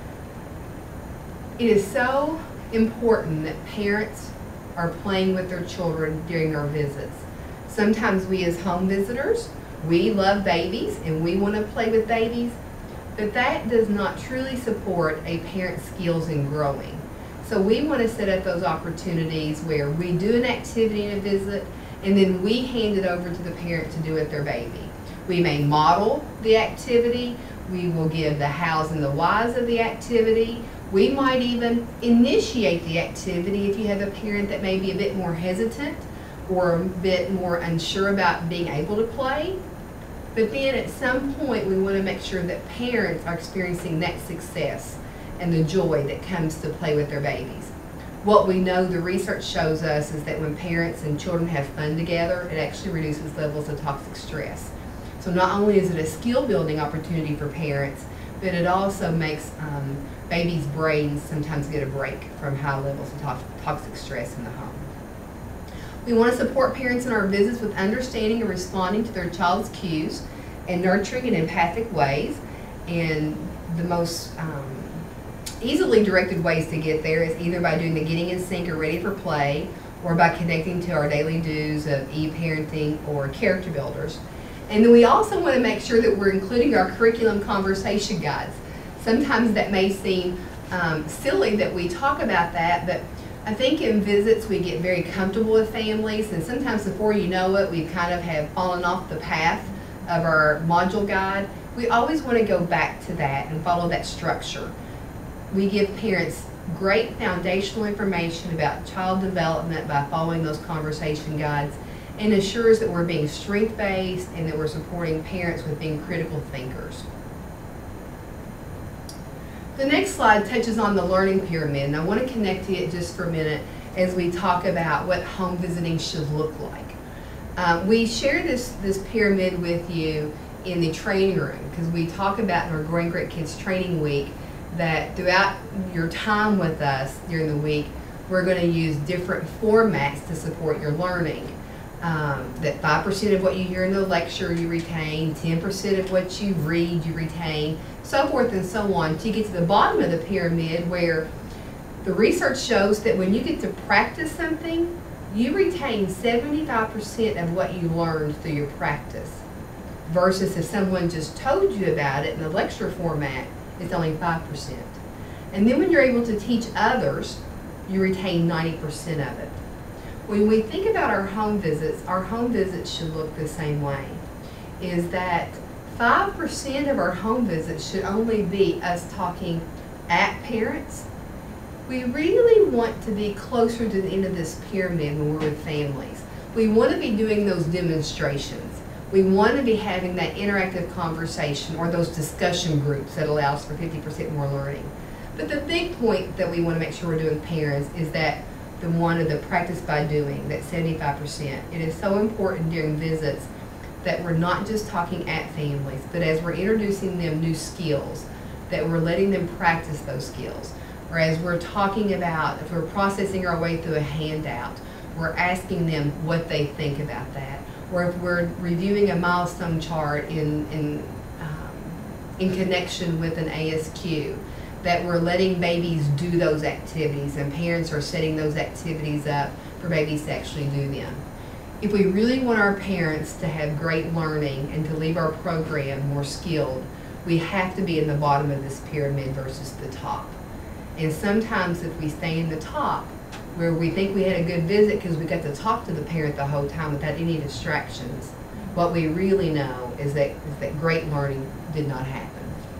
It is so important that parents are playing with their children during our visits. Sometimes we as home visitors, we love babies and we want to play with babies, but that does not truly support a parent's skills in growing. So we want to set up those opportunities where we do an activity in a visit and then we hand it over to the parent to do with their baby. We may model the activity, we will give the hows and the whys of the activity, we might even initiate the activity if you have a parent that may be a bit more hesitant or a bit more unsure about being able to play. But then at some point we want to make sure that parents are experiencing that success and the joy that comes to play with their babies. What we know, the research shows us, is that when parents and children have fun together, it actually reduces levels of toxic stress. So not only is it a skill building opportunity for parents, but it also makes babies' brains sometimes get a break from high levels of toxic stress in the home. We want to support parents in our visits with understanding and responding to their child's cues and nurturing in empathic ways. And the most easily directed ways to get there is either by doing the Getting in Sync or Ready for Play, or by connecting to our daily do's of e-parenting or character builders. And then we also want to make sure that we're including our curriculum conversation guides. Sometimes that may seem silly that we talk about that, but I think in visits we get very comfortable with families, and sometimes before you know it, we kind of have fallen off the path of our module guide. We always want to go back to that and follow that structure. We give parents great foundational information about child development by following those conversation guides, and assures that we're being strength-based and that we're supporting parents with being critical thinkers. The next slide touches on the learning pyramid, and I want to connect to it just for a minute as we talk about what home visiting should look like. We share this pyramid with you in the training room, because we talk about in our Growing Great Kids Training Week that throughout your time with us during the week, we're going to use different formats to support your learning. That 5% of what you hear in the lecture you retain, 10% of what you read you retain, so forth and so on, till you get to the bottom of the pyramid where the research shows that when you get to practice something, you retain 75% of what you learned through your practice, versus if someone just told you about it in the lecture format, it's only 5%. And then when you're able to teach others, you retain 90% of it. When we think about our home visits should look the same way. Is that 5% of our home visits should only be us talking at parents. We really want to be closer to the end of this pyramid when we're with families. We want to be doing those demonstrations. We want to be having that interactive conversation or those discussion groups that allows for 50% more learning. But the big point that we want to make sure we're doing with parents is that the one of the practice by doing, that 75%. It is so important during visits that we're not just talking at families, but as we're introducing them new skills, that we're letting them practice those skills. Or as we're talking about, if we're processing our way through a handout, we're asking them what they think about that. Or if we're reviewing a milestone chart in connection with an ASQ, that we're letting babies do those activities and parents are setting those activities up for babies to actually do them. If we really want our parents to have great learning and to leave our program more skilled, we have to be in the bottom of this pyramid versus the top. And sometimes if we stay in the top, where we think we had a good visit because we got to talk to the parent the whole time without any distractions, what we really know is that great learning did not happen.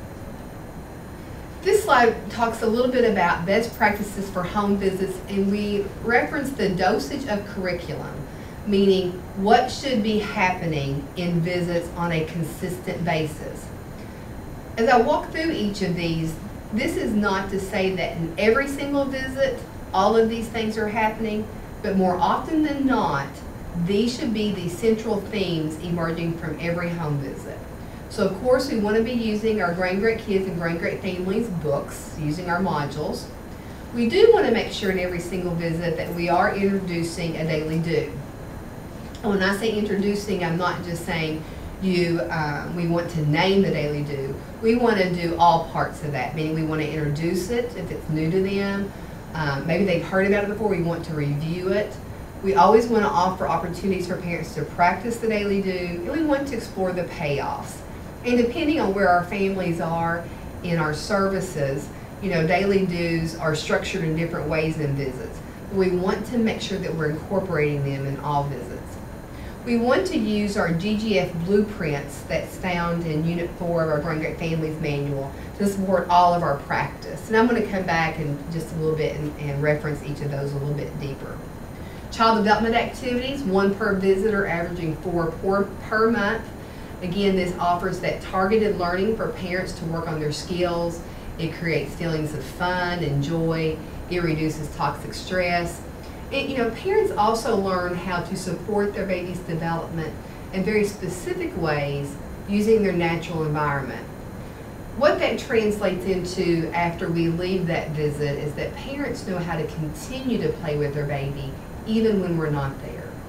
This slide talks a little bit about best practices for home visits, and we reference the dosage of curriculum, meaning what should be happening in visits on a consistent basis. As I walk through each of these, this is not to say that in every single visit all of these things are happening, but more often than not, these should be the central themes emerging from every home visit. So of course we want to be using our Growing Great Kids and Growing Great Families books, using our modules. We do want to make sure in every single visit that we are introducing a daily do. And when I say introducing, I'm not just saying we want to name the daily do. We want to do all parts of that, meaning we want to introduce it if it's new to them. Maybe they've heard about it before, we want to review it. We always want to offer opportunities for parents to practice the daily do, and we want to explore the payoffs. And depending on where our families are in our services, daily do's are structured in different ways in visits. We want to make sure that we're incorporating them in all visits. We want to use our GGF blueprints that's found in Unit 4 of our Growing Great Families manual to support all of our practice. And I'm going to come back in just a little bit and reference each of those a little bit deeper. Child development activities, 1 per visitor, averaging 4 per month. Again, this offers that targeted learning for parents to work on their skills. It creates feelings of fun and joy. It reduces toxic stress. And, parents also learn how to support their baby's development in very specific ways using their natural environment. What that translates into after we leave that visit is that parents know how to continue to play with their baby even when we're not there.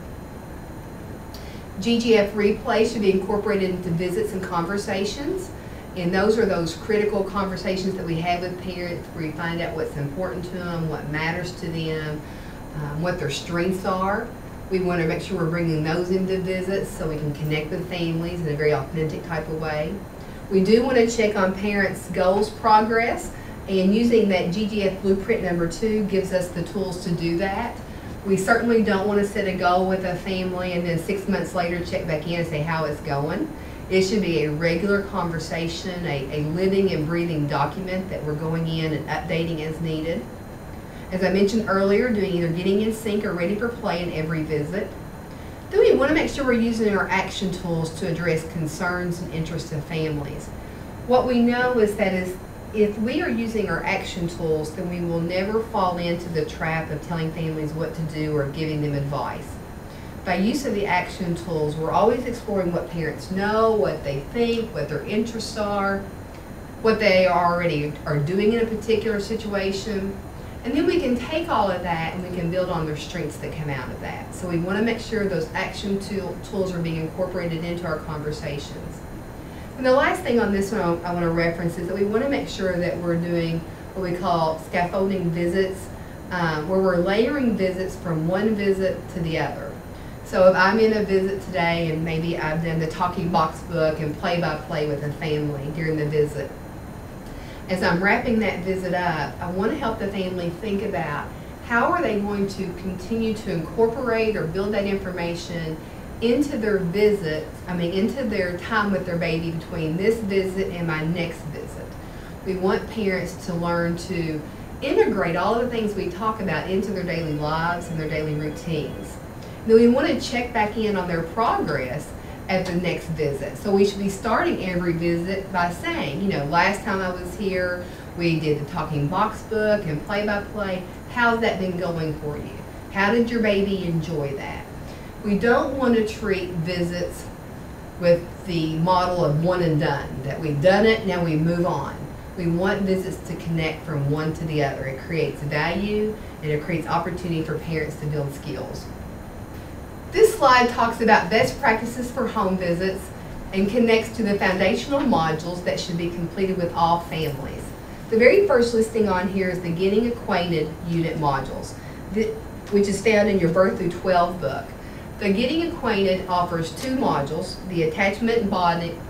GGF replay should be incorporated into visits and conversations. And those are those critical conversations that we have with parents where we find out what's important to them, what matters to them, what their strengths are. We want to make sure we're bringing those into visits so we can connect with families in a very authentic type of way. We do want to check on parents' goals progress, and using that GGF Blueprint number 2 gives us the tools to do that. We certainly don't want to set a goal with a family and then 6 months later check back in and say how it's going. It should be a regular conversation, a living and breathing document that we're going in and updating as needed. As I mentioned earlier, doing either getting in sync or ready for play in every visit. Then we want to make sure we're using our action tools to address concerns and interests of families. What we know is that if we are using our action tools, then we will never fall into the trap of telling families what to do or giving them advice. By use of the action tools, we're always exploring what parents know, what they think, what their interests are, what they already are doing in a particular situation. And then we can take all of that and we can build on their strengths that come out of that. So we want to make sure those action tools are being incorporated into our conversations. And the last thing on this one I want to reference is that we want to make sure that we're doing what we call scaffolding visits, where we're layering visits from one visit to the other. So if I'm in a visit today and maybe I've done the talking box book and play-by-play with a family during the visit, as I'm wrapping that visit up, I want to help the family think about how are they going to continue to incorporate or build that information into their into their time with their baby between this visit and my next visit. We want parents to learn to integrate all of the things we talk about into their daily lives and their daily routines. Then we want to check back in on their progress at the next visit. So we should be starting every visit by saying, you know, last time I was here, we did the talking box book and play-by-play. How's that been going for you? How did your baby enjoy that? We don't want to treat visits with the model of one and done, that we've done it, now we move on. We want visits to connect from one to the other. It creates value and it creates opportunity for parents to build skills. This slide talks about best practices for home visits and connects to the foundational modules that should be completed with all families. The very first listing on here is the Getting Acquainted unit modules, which is found in your Birth Through 12 book. The Getting Acquainted offers 2 modules, the attachment and bonding,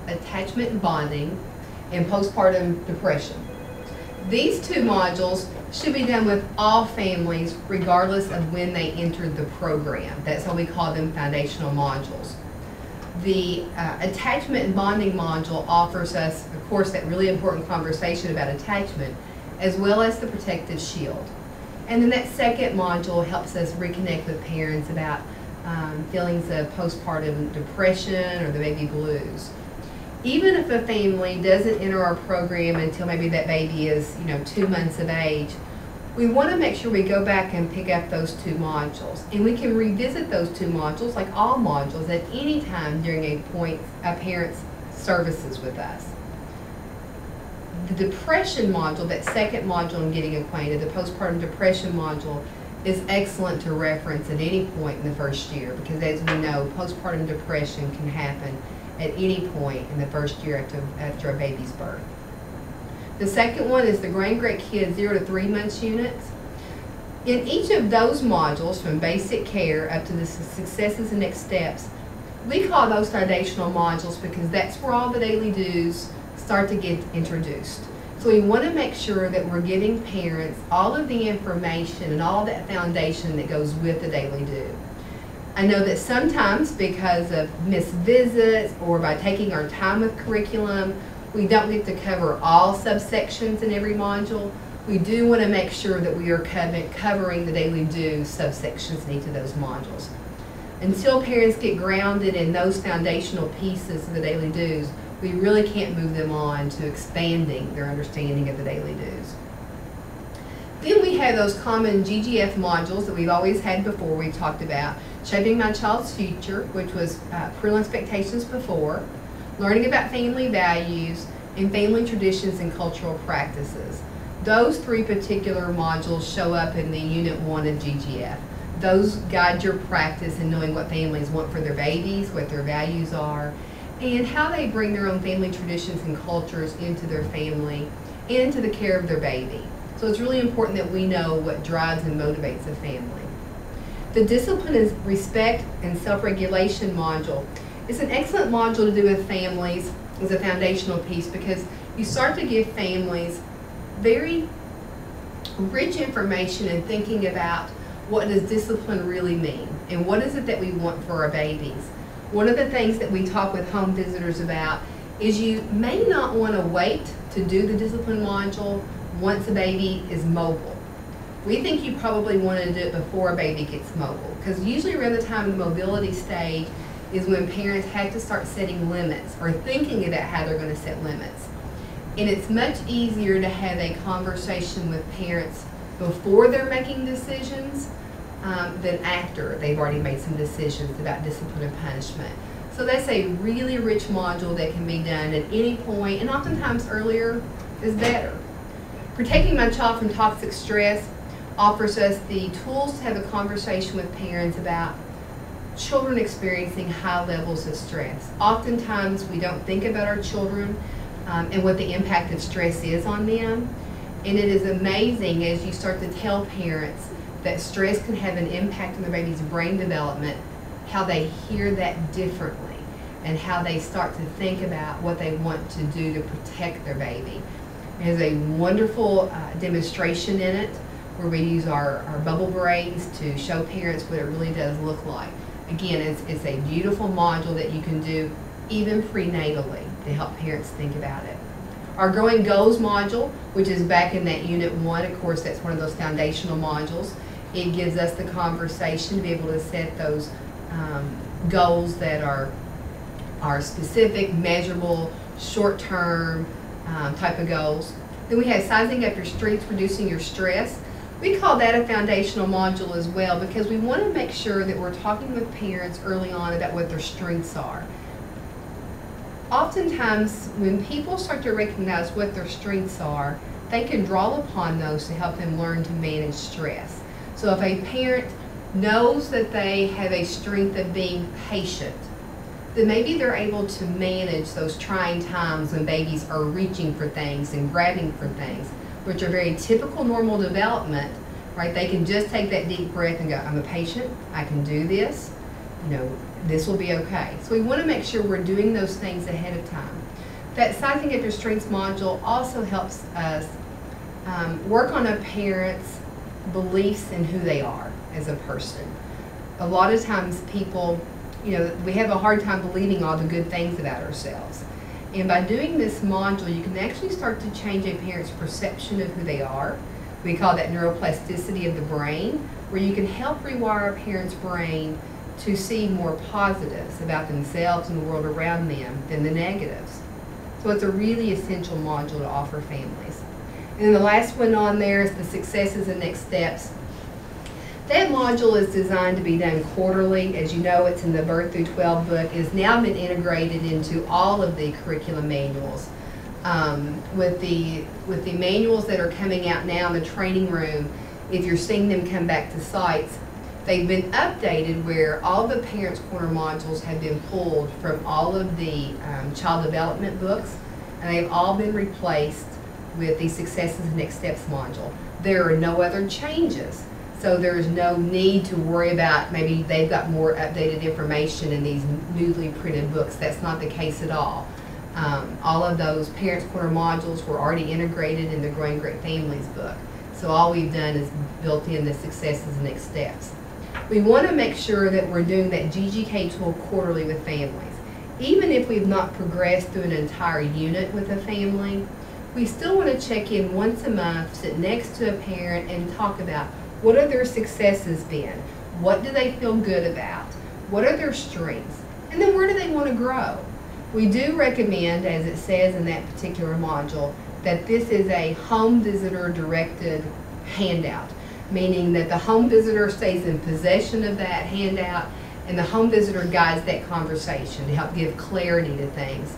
and postpartum depression. These 2 modules should be done with all families regardless of when they entered the program. That's why we call them foundational modules. The attachment and bonding module offers us, of course, that really important conversation about attachment, as well as the protective shield. And then that second module helps us reconnect with parents about feelings of postpartum depression or the baby blues. Even if a family doesn't enter our program until maybe that baby is, 2 months of age, we want to make sure we go back and pick up those 2 modules. And we can revisit those 2 modules, like all modules, at any time during a parent's services with us. The depression module, that second module in Getting Acquainted, the postpartum depression module, is excellent to reference at any point in the first year, because as we know, postpartum depression can happen at any point in the first year after a baby's birth. The second one is the Grain Great Kids 0 to 3 months units. In each of those modules, from basic care up to the successes and next steps, we call those foundational modules because that's where all the daily do's start to get introduced. So we want to make sure that we're giving parents all of the information and all that foundation that goes with the daily do. I know that sometimes because of missed visits or by taking our time with curriculum, we don't get to cover all subsections in every module. We do want to make sure that we are covering the daily do subsections in each of those modules. Until parents get grounded in those foundational pieces of the daily do's, we really can't move them on to expanding their understanding of the daily do's. Then we have those common GGF modules that we've always had before. We talked about Shaping My Child's Future, which was parental expectations before, learning about family values, and family traditions and cultural practices. Those 3 particular modules show up in the Unit 1 of GGF. Those guide your practice in knowing what families want for their babies, what their values are, and how they bring their own family traditions and cultures into their family and into the care of their baby. So it's really important that we know what drives and motivates a family. The Discipline and Respect and Self-Regulation module is an excellent module to do with families as a foundational piece, because you start to give families very rich information in thinking about what does discipline really mean and what is it that we want for our babies. One of the things that we talk with home visitors about is you may not want to wait to do the discipline module once a baby is mobile. We think you probably want to do it before a baby gets mobile, because usually around the time of the mobility stage is when parents have to start setting limits or thinking about how they're going to set limits. And it's much easier to have a conversation with parents before they're making decisions than after they've already made some decisions about discipline and punishment. So that's a really rich module that can be done at any point, and oftentimes earlier is better. Protecting My Child from Toxic Stress offers us the tools to have a conversation with parents about children experiencing high levels of stress. Oftentimes we don't think about our children and what the impact of stress is on them. And it is amazing as you start to tell parents that stress can have an impact on their baby's brain development, how they hear that differently and how they start to think about what they want to do to protect their baby. There's a wonderful demonstration in it where we use our bubble braids to show parents what it really does look like. Again, it's a beautiful module that you can do even prenatally to help parents think about it. Our Growing Goals module, which is back in that Unit 1, of course that's one of those foundational modules. It gives us the conversation to be able to set those goals that are specific, measurable, short-term type of goals. Then we have Sizing Up Your Strengths, Reducing Your Stress. We call that a foundational module as well, because we want to make sure that we're talking with parents early on about what their strengths are. Oftentimes, when people start to recognize what their strengths are, they can draw upon those to help them learn to manage stress. So if a parent knows that they have a strength of being patient, then maybe they're able to manage those trying times when babies are reaching for things and grabbing for things, which are very typical normal development, right? They can just take that deep breath and go, I'm a patient, I can do this, this will be okay. So we want to make sure we're doing those things ahead of time. That Sizing Up Your Strengths module also helps us work on a parent's beliefs in who they are as a person. A lot of times people, we have a hard time believing all the good things about ourselves. And by doing this module, you can actually start to change a parent's perception of who they are. We call that neuroplasticity of the brain, where you can help rewire a parent's brain to see more positives about themselves and the world around them than the negatives. So it's a really essential module to offer families. And then the last one on there is the Successes and Next Steps. That module is designed to be done quarterly. As you know, it's in the Birth Through 12 book. It has now been integrated into all of the curriculum manuals. With the manuals that are coming out now in the training room, if you're seeing them come back to sites, they've been updated where all the Parents Corner modules have been pulled from all of the child development books, and they've all been replaced with the Successes and Next Steps module. There are no other changes. So there's no need to worry about maybe they've got more updated information in these newly printed books. That's not the case at all. All of those Parents Corner modules were already integrated in the Growing Great Families book. So all we've done is built in the Successes and Next Steps. We want to make sure that we're doing that GGK tool quarterly with families. Even if we've not progressed through an entire unit with a family, we still want to check in once a month, sit next to a parent and talk about what are their successes been? What do they feel good about? What are their strengths? And then where do they want to grow? We do recommend, as it says in that particular module, that this is a home visitor directed handout, meaning that the home visitor stays in possession of that handout and the home visitor guides that conversation to help give clarity to things.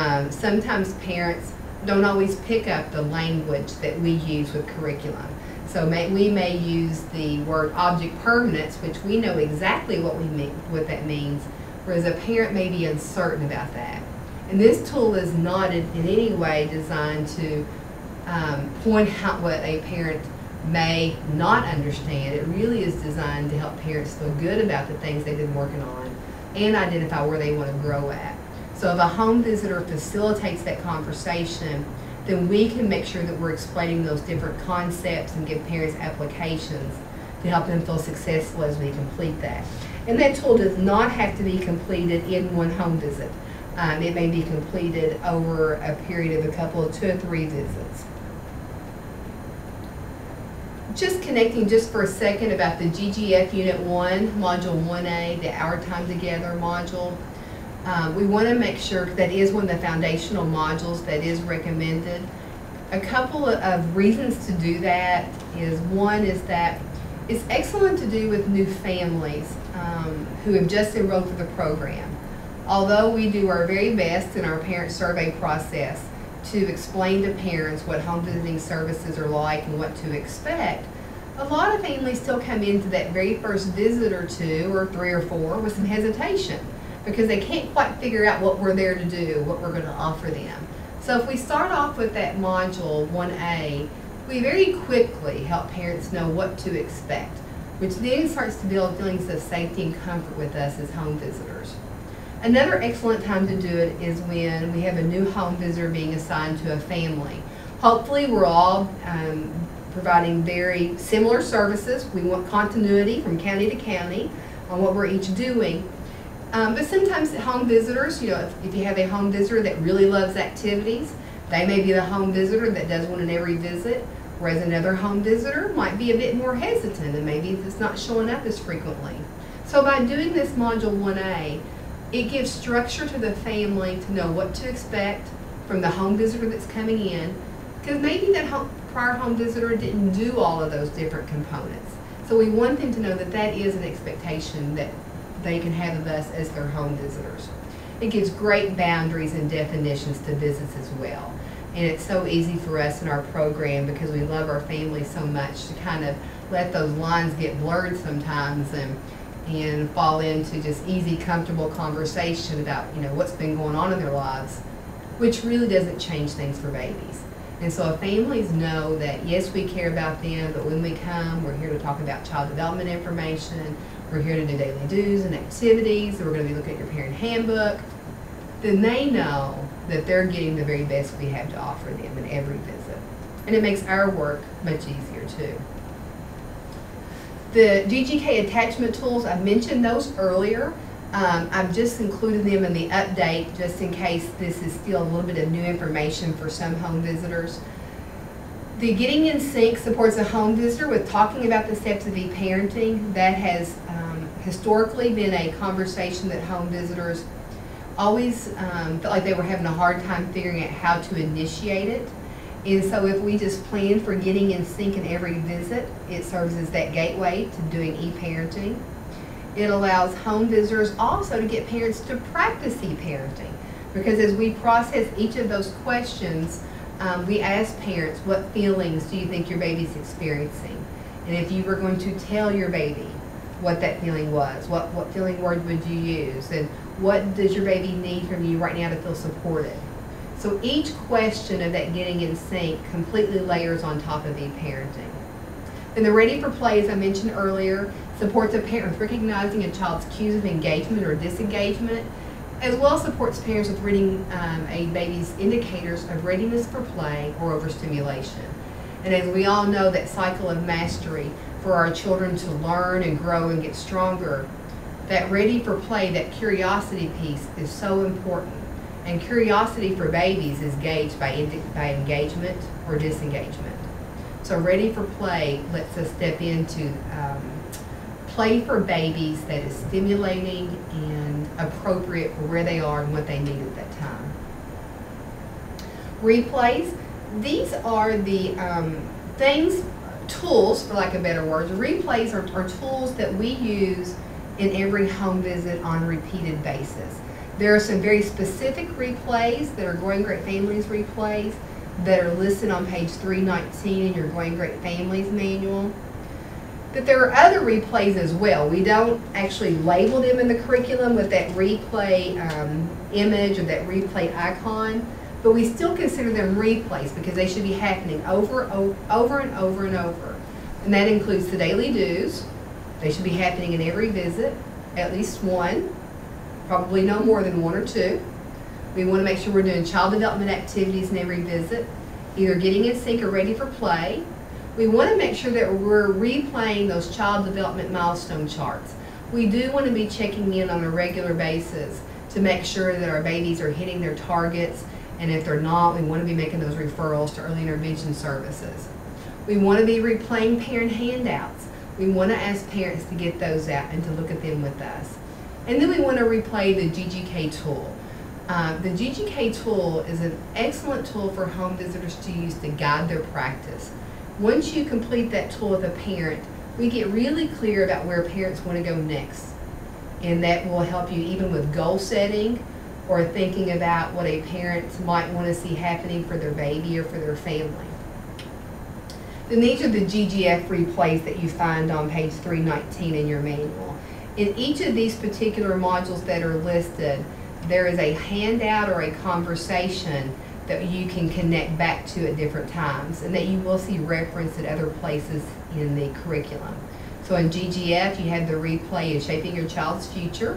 Sometimes parents don't always pick up the language that we use with curriculum. So we may use the word object permanence, which we know exactly what that means, whereas a parent may be uncertain about that. And this tool is not in any way designed to point out what a parent may not understand. It really is designed to help parents feel good about the things they've been working on and identify where they want to grow at. So if a home visitor facilitates that conversation, then we can make sure that we're explaining those different concepts and give parents applications to help them feel successful as we complete that. And that tool does not have to be completed in one home visit. It may be completed over a period of a couple of 2 or 3 visits. Just connecting just for a second about the GGF Unit 1, Module 1A, the Our Time Together module. We want to make sure that is one of the foundational modules that is recommended. A couple of reasons to do that is, one is that it's excellent to do with new families who have just enrolled for the program. Although we do our very best in our parent survey process to explain to parents what home visiting services are like and what to expect, a lot of families still come into that very first visit or 2 or 3 or 4 with some hesitation because they can't quite figure out what we're there to do, what we're going to offer them. So if we start off with that module 1A, we very quickly help parents know what to expect, which then starts to build feelings of safety and comfort with us as home visitors. Another excellent time to do it is when we have a new home visitor being assigned to a family. Hopefully we're all providing very similar services. We want continuity from county to county on what we're each doing. But sometimes home visitors, if you have a home visitor that really loves activities, they may be the home visitor that does one in every visit, whereas another home visitor might be a bit more hesitant and maybe it's not showing up as frequently. So by doing this Module 1A, it gives structure to the family to know what to expect from the home visitor that's coming in, because maybe that prior home visitor didn't do all of those different components. So we want them to know that that is an expectation that they can have of us as their home visitors. It gives great boundaries and definitions to visits as well. And it's so easy for us in our program, because we love our families so much, to kind of let those lines get blurred sometimes and fall into just easy, comfortable conversation about what's been going on in their lives, which really doesn't change things for babies. And so if families know that, yes, we care about them, but when we come, we're here to talk about child development information, we're here to do daily dues and activities, and we're going to be looking at your parent handbook, then they know that they're getting the very best we have to offer them in every visit. And it makes our work much easier too. The GGK attachment tools, I mentioned those earlier. I've just included them in the update just in case this is still a little bit of new information for some home visitors. The Getting in Sync supports a home visitor with talking about the steps of e-parenting. That has historically been a conversation that home visitors always felt like they were having a hard time figuring out how to initiate it. And so if we just plan for getting in sync in every visit, it serves as that gateway to doing e-parenting. It allows home visitors also to get parents to practice e-parenting, because as we process each of those questions, we ask parents, what feelings do you think your baby's experiencing? And if you were going to tell your baby what that feeling was, what feeling word would you use? And what does your baby need from you right now to feel supported? So each question of that getting in sync completely layers on top of e-parenting. And the Ready for Play, as I mentioned earlier, supports a parent with recognizing a child's cues of engagement or disengagement, as well as supports parents with reading a baby's indicators of readiness for play or overstimulation. And as we all know, that cycle of mastery for our children to learn and grow and get stronger, that Ready for Play, that curiosity piece, is so important. And curiosity for babies is gauged by engagement or disengagement. So Ready for Play lets us step into play for babies that is stimulating and appropriate for where they are and what they need at that time. Replays, these are the tools, for lack of better words. Replays are tools that we use in every home visit on a repeated basis. There are some very specific replays that are Growing Great Families replays, that are listed on page 319 in your Growing Great Families Manual. But there are other replays as well. We don't actually label them in the curriculum with that replay image or that replay icon, but we still consider them replays because they should be happening over and over and over. And that includes the daily dues. They should be happening in every visit, at least one, probably no more than one or two. We want to make sure we're doing child development activities in every visit, either getting in sync or ready for play. We want to make sure that we're replaying those child development milestone charts. We do want to be checking in on a regular basis to make sure that our babies are hitting their targets, and if they're not, we want to be making those referrals to early intervention services. We want to be replaying parent handouts. We want to ask parents to get those out and to look at them with us. And then we want to replay the GGK tool. The GGK tool is an excellent tool for home visitors to use to guide their practice. Once you complete that tool with a parent, we get really clear about where parents want to go next. And that will help you even with goal setting or thinking about what a parent might want to see happening for their baby or for their family. Then these are the GGF replays that you find on page 319 in your manual. In each of these particular modules that are listed, there is a handout or a conversation that you can connect back to at different times and that you will see referenced at other places in the curriculum. So in GGF, you have the replay of Shaping Your Child's Future.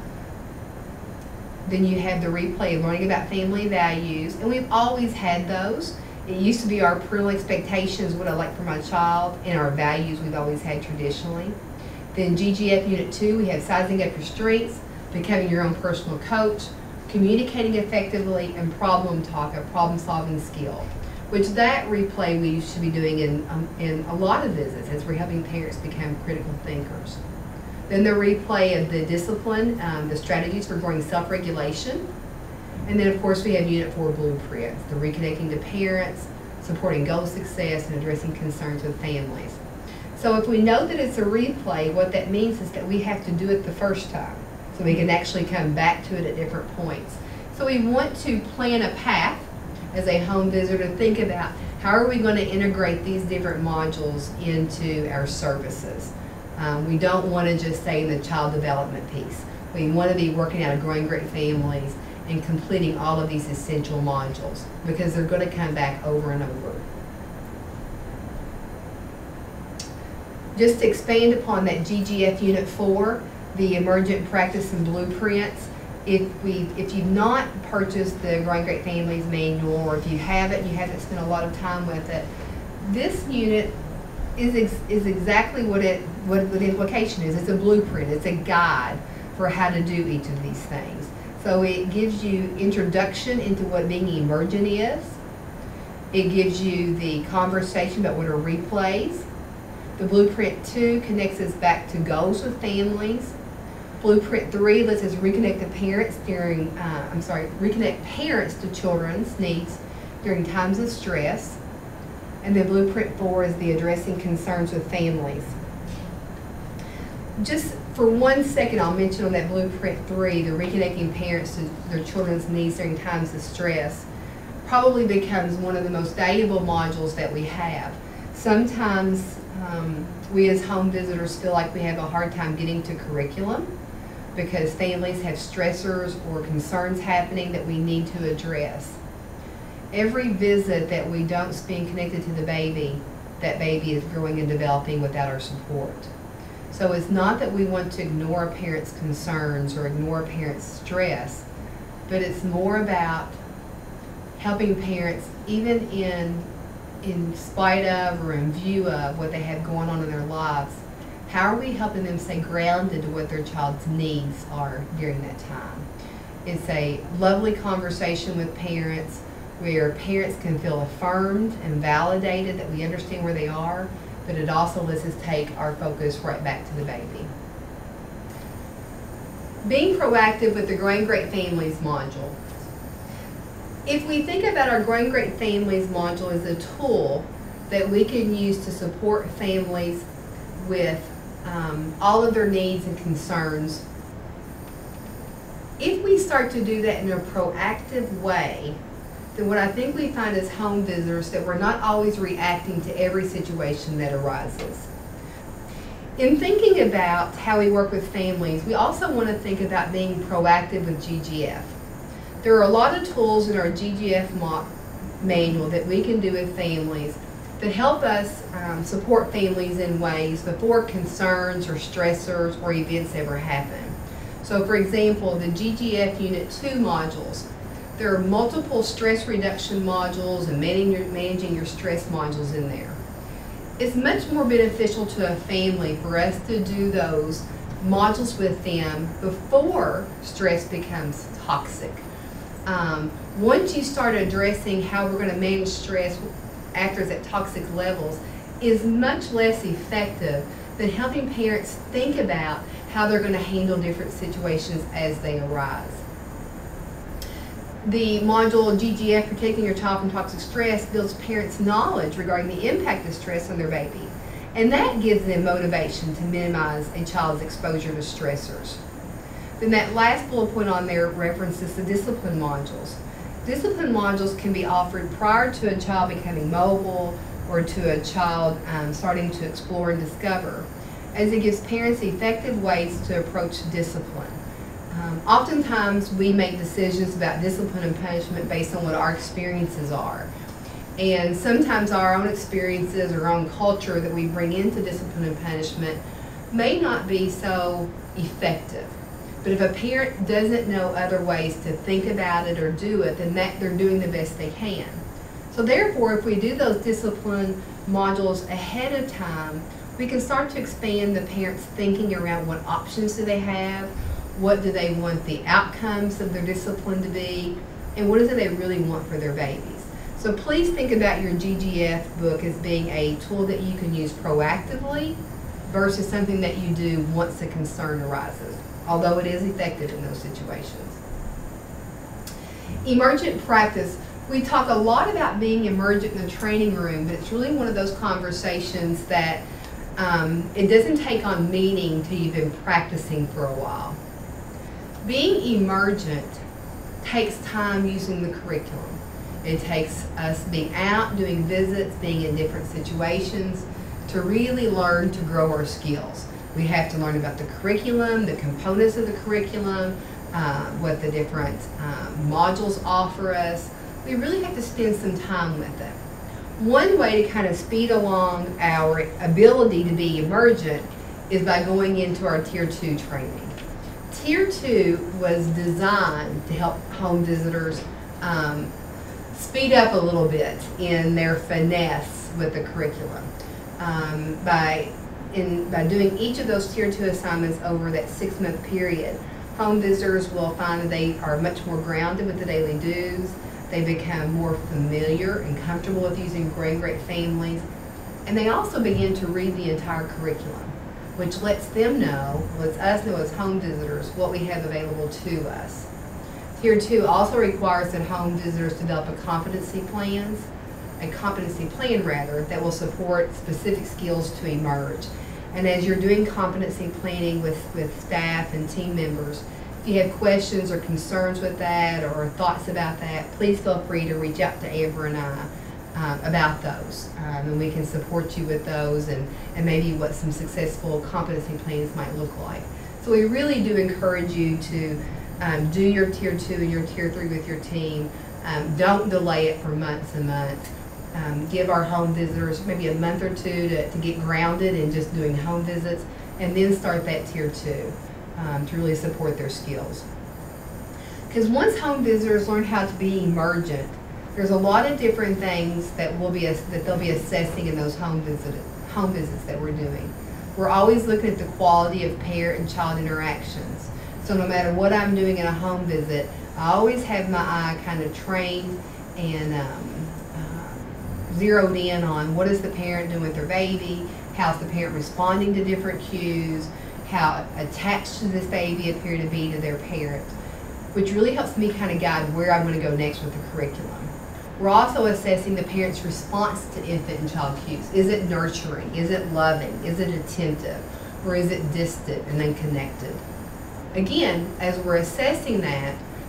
Then you have the replay of Learning About Family Values, and we've always had those. It used to be our parental expectations, what I like for my child, and our values we've always had traditionally. Then GGF Unit 2, we have Sizing Up Your Strengths, Becoming Your Own Personal Coach, Communicating Effectively, and Problem Talk, a problem-solving skill, which that replay we should be doing in a lot of visits as we're helping parents become critical thinkers. Then the replay of the discipline, the strategies for growing self-regulation. And then, of course, we have Unit 4 blueprints, the reconnecting to parents, supporting goal success, and addressing concerns with families. So if we know that it's a replay, what that means is that we have to do it the first time, so we can actually come back to it at different points. So we want to plan a path as a home visitor to think about how are we going to integrate these different modules into our services. We don't want to just stay in the child development piece. We want to be working out of Growing Great Families and completing all of these essential modules because they're going to come back over and over. Just to expand upon that GGF Unit 4, the Emergent Practice and Blueprints, if you've not purchased the Growing Great Families Manual, or if you haven't, you haven't spent a lot of time with it, this unit is exactly what the implication is. It's a blueprint. It's a guide for how to do each of these things. So it gives you introduction into what being emergent is. It gives you the conversation about what are replays. The Blueprint 2 connects us back to goals with families. Blueprint 3 lets us reconnect the parents reconnect parents to children's needs during times of stress. And then Blueprint 4 is the addressing concerns with families. Just for 1 second, I'll mention on that Blueprint 3, the reconnecting parents to their children's needs during times of stress probably becomes one of the most valuable modules that we have. Sometimes we as home visitors feel like we have a hard time getting to curriculum because families have stressors or concerns happening that we need to address. Every visit that we don't spend connected to the baby, that baby is growing and developing without our support. So it's not that we want to ignore a parent's concerns or ignore a parent's stress, but it's more about helping parents even in spite of or in view of what they have going on in their lives. How are we helping them stay grounded to what their child's needs are during that time? It's a lovely conversation with parents where parents can feel affirmed and validated that we understand where they are, but it also lets us take our focus right back to the baby. Being proactive with the Growing Great Families module. If we think about our Growing Great Families module as a tool that we can use to support families with all of their needs and concerns, if we start to do that in a proactive way, then what I think we find as home visitors that we're not always reacting to every situation that arises. In thinking about how we work with families, we also want to think about being proactive with GGF. There are a lot of tools in our GGF manual that we can do with families that help us support families in ways before concerns or stressors or events ever happen. So for example, the GGF Unit 2 modules, there are multiple stress reduction modules and managing your stress modules in there. It's much more beneficial to a family for us to do those modules with them before stress becomes toxic. Once you start addressing how we're going to manage stress after it's at toxic levels, is much less effective than helping parents think about how they're going to handle different situations as they arise. The module GGF, Protecting Your Child from Toxic Stress, builds parents' knowledge regarding the impact of stress on their baby. And that gives them motivation to minimize a child's exposure to stressors. Then that last bullet point on there references the discipline modules. Discipline modules can be offered prior to a child becoming mobile or to a child starting to explore and discover, as it gives parents effective ways to approach discipline. Oftentimes we make decisions about discipline and punishment based on what our experiences are. And sometimes our own experiences or own culture that we bring into discipline and punishment may not be so effective. But if a parent doesn't know other ways to think about it or do it, then they're doing the best they can. So therefore, if we do those discipline modules ahead of time, we can start to expand the parents' thinking around what options do they have, what do they want the outcomes of their discipline to be, and what is it they really want for their babies. So please think about your GGF book as being a tool that you can use proactively versus something that you do once a concern arises, although it is effective in those situations. Emergent practice. We talk a lot about being emergent in the training room, but it's really one of those conversations that it doesn't take on meaning till you've been practicing for a while. Being emergent takes time using the curriculum. It takes us being out, doing visits, being in different situations to really learn to grow our skills. We have to learn about the curriculum, the components of the curriculum, what the different modules offer us. We really have to spend some time with it. One way to kind of speed along our ability to be emergent is by going into our Tier 2 training. Tier 2 was designed to help home visitors speed up a little bit in their finesse with the curriculum. By doing each of those Tier 2 assignments over that 6-month period, home visitors will find that they are much more grounded with the daily dues. They become more familiar and comfortable with using Growing Great Families. And they also begin to read the entire curriculum, which lets us know as home visitors what we have available to us. Tier 2 also requires that home visitors develop a competency plan that will support specific skills to emerge. And as you're doing competency planning with staff and team members, if you have questions or concerns with that or thoughts about that, please feel free to reach out to Amber and I about those. And we can support you with those and maybe what some successful competency plans might look like. So we really do encourage you to do your Tier 2 and your Tier 3 with your team. Don't delay it for months and months. Give our home visitors maybe a month or two to get grounded in just doing home visits, and then start that Tier 2 to really support their skills. Because once home visitors learn how to be emergent, there's a lot of different things that they'll be assessing in those home visits that we're doing. We're always looking at the quality of parent and child interactions. So no matter what I'm doing in a home visit, I always have my eye kind of trained and zeroed in on what is the parent doing with their baby, how's the parent responding to different cues, how attached to this baby appear to be to their parent, which really helps me kind of guide where I'm going to go next with the curriculum. We're also assessing the parent's response to infant and child cues. Is it nurturing? Is it loving? Is it attentive? Or is it distant and unconnected? Again, as we're assessing that,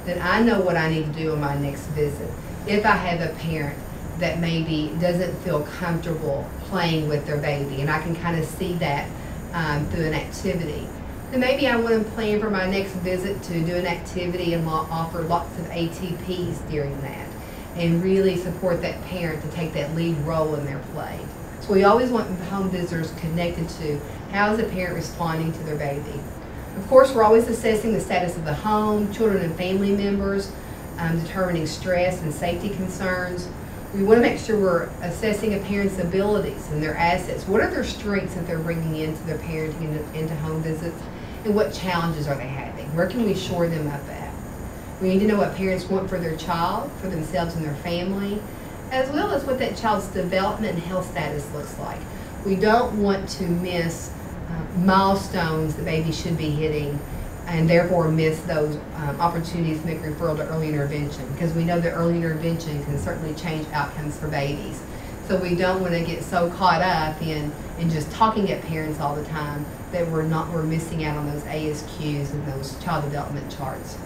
then I know what I need to do on my next visit. If I have a parent that maybe doesn't feel comfortable playing with their baby, and I can kind of see that through an activity, then maybe I want to plan for my next visit to do an activity and offer lots of ATPs during that, and really support that parent to take that lead role in their play. So we always want the home visitors connected to how is the parent responding to their baby. Of course, we're always assessing the status of the home, children and family members, determining stress and safety concerns. We want to make sure we're assessing a parent's abilities and their assets. What are their strengths that they're bringing into their parenting into home visits, and what challenges are they having? Where can we shore them up at? We need to know what parents want for their child, for themselves and their family, as well as what that child's development and health status looks like. We don't want to miss milestones that babies should be hitting, and therefore miss those opportunities to make referral to early intervention, because we know that early intervention can certainly change outcomes for babies. So we don't want to get so caught up in just talking at parents all the time that we're missing out on those ASQs and those child development charts.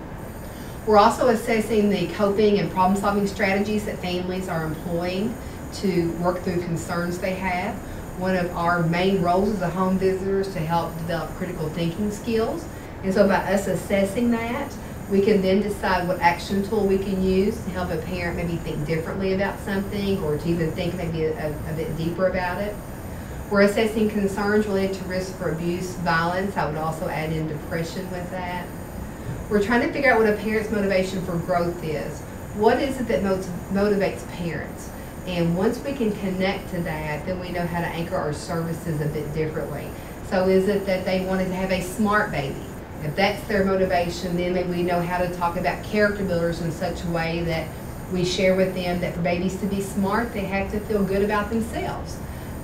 We're also assessing the coping and problem-solving strategies that families are employing to work through concerns they have. One of our main roles as a home visitor is to help develop critical thinking skills. And so by us assessing that, we can then decide what action tool we can use to help a parent maybe think differently about something, or to even think maybe a bit deeper about it. We're assessing concerns related to risk for abuse, violence. I would also add in depression with that. We're trying to figure out what a parent's motivation for growth is. What is it that motivates parents? And once we can connect to that, then we know how to anchor our services a bit differently. So is it that they wanted to have a smart baby? If that's their motivation, then maybe we know how to talk about character builders in such a way that we share with them that for babies to be smart, they have to feel good about themselves.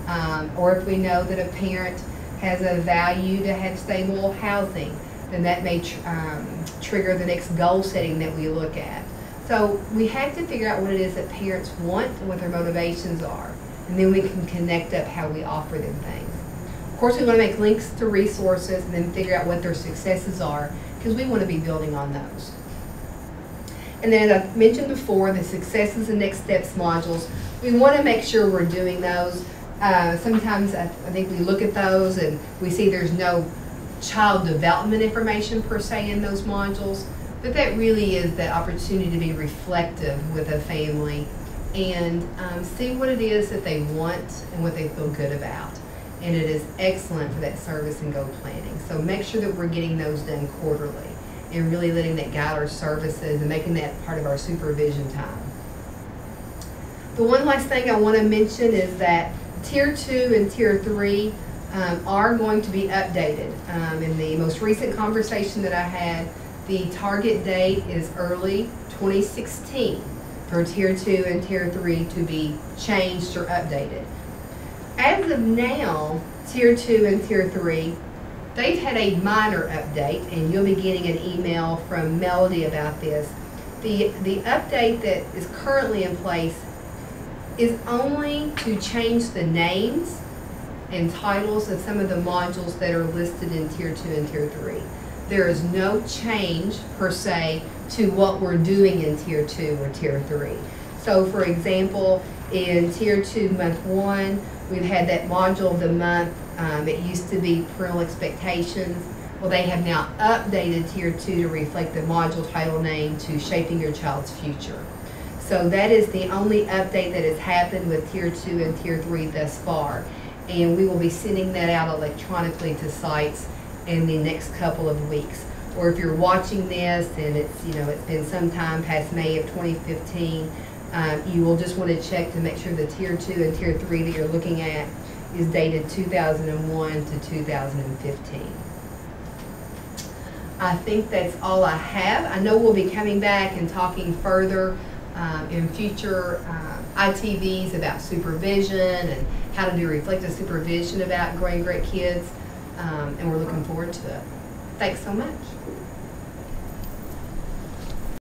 Or if we know that a parent has a value to have stable housing, then that may trigger the next goal setting that we look at. So we have to figure out what it is that parents want and what their motivations are, and then we can connect up how we offer them things. Of course, we want to make links to resources and then figure out what their successes are, because we want to be building on those. And then, as I mentioned before, the successes and next steps modules, we want to make sure we're doing those. Sometimes I think we look at those and we see there's no child development information per se in those modules, but that really is the opportunity to be reflective with a family and see what it is that they want and what they feel good about. And it is excellent for that service and goal planning. So make sure that we're getting those done quarterly and really letting that guide our services and making that part of our supervision time. The one last thing I want to mention is that Tier 2 and Tier 3 are going to be updated. In the most recent conversation that I had, the target date is early 2016 for Tier 2 and Tier 3 to be changed or updated. As of now, Tier 2 and Tier 3, they've had a minor update, and you'll be getting an email from Melody about this. The update that is currently in place is only to change the names and titles of some of the modules that are listed in Tier 2 and Tier 3. There is no change per se to what we're doing in Tier 2 or Tier 3. So for example, in Tier 2 Month 1, we've had that module of the month. It used to be parental expectations. Well, they have now updated Tier 2 to reflect the module title name to Shaping Your Child's Future. So that is the only update that has happened with Tier 2 and Tier 3 thus far. And we will be sending that out electronically to sites in the next couple of weeks. Or if you're watching this and it's been some time past May of 2015, you will just want to check to make sure the Tier 2 and Tier 3 that you're looking at is dated 2001 to 2015. I think that's all I have. I know we'll be coming back and talking further in future ITVs about supervision and how to do reflective supervision about growing great kids, and we're looking forward to it. Thanks so much.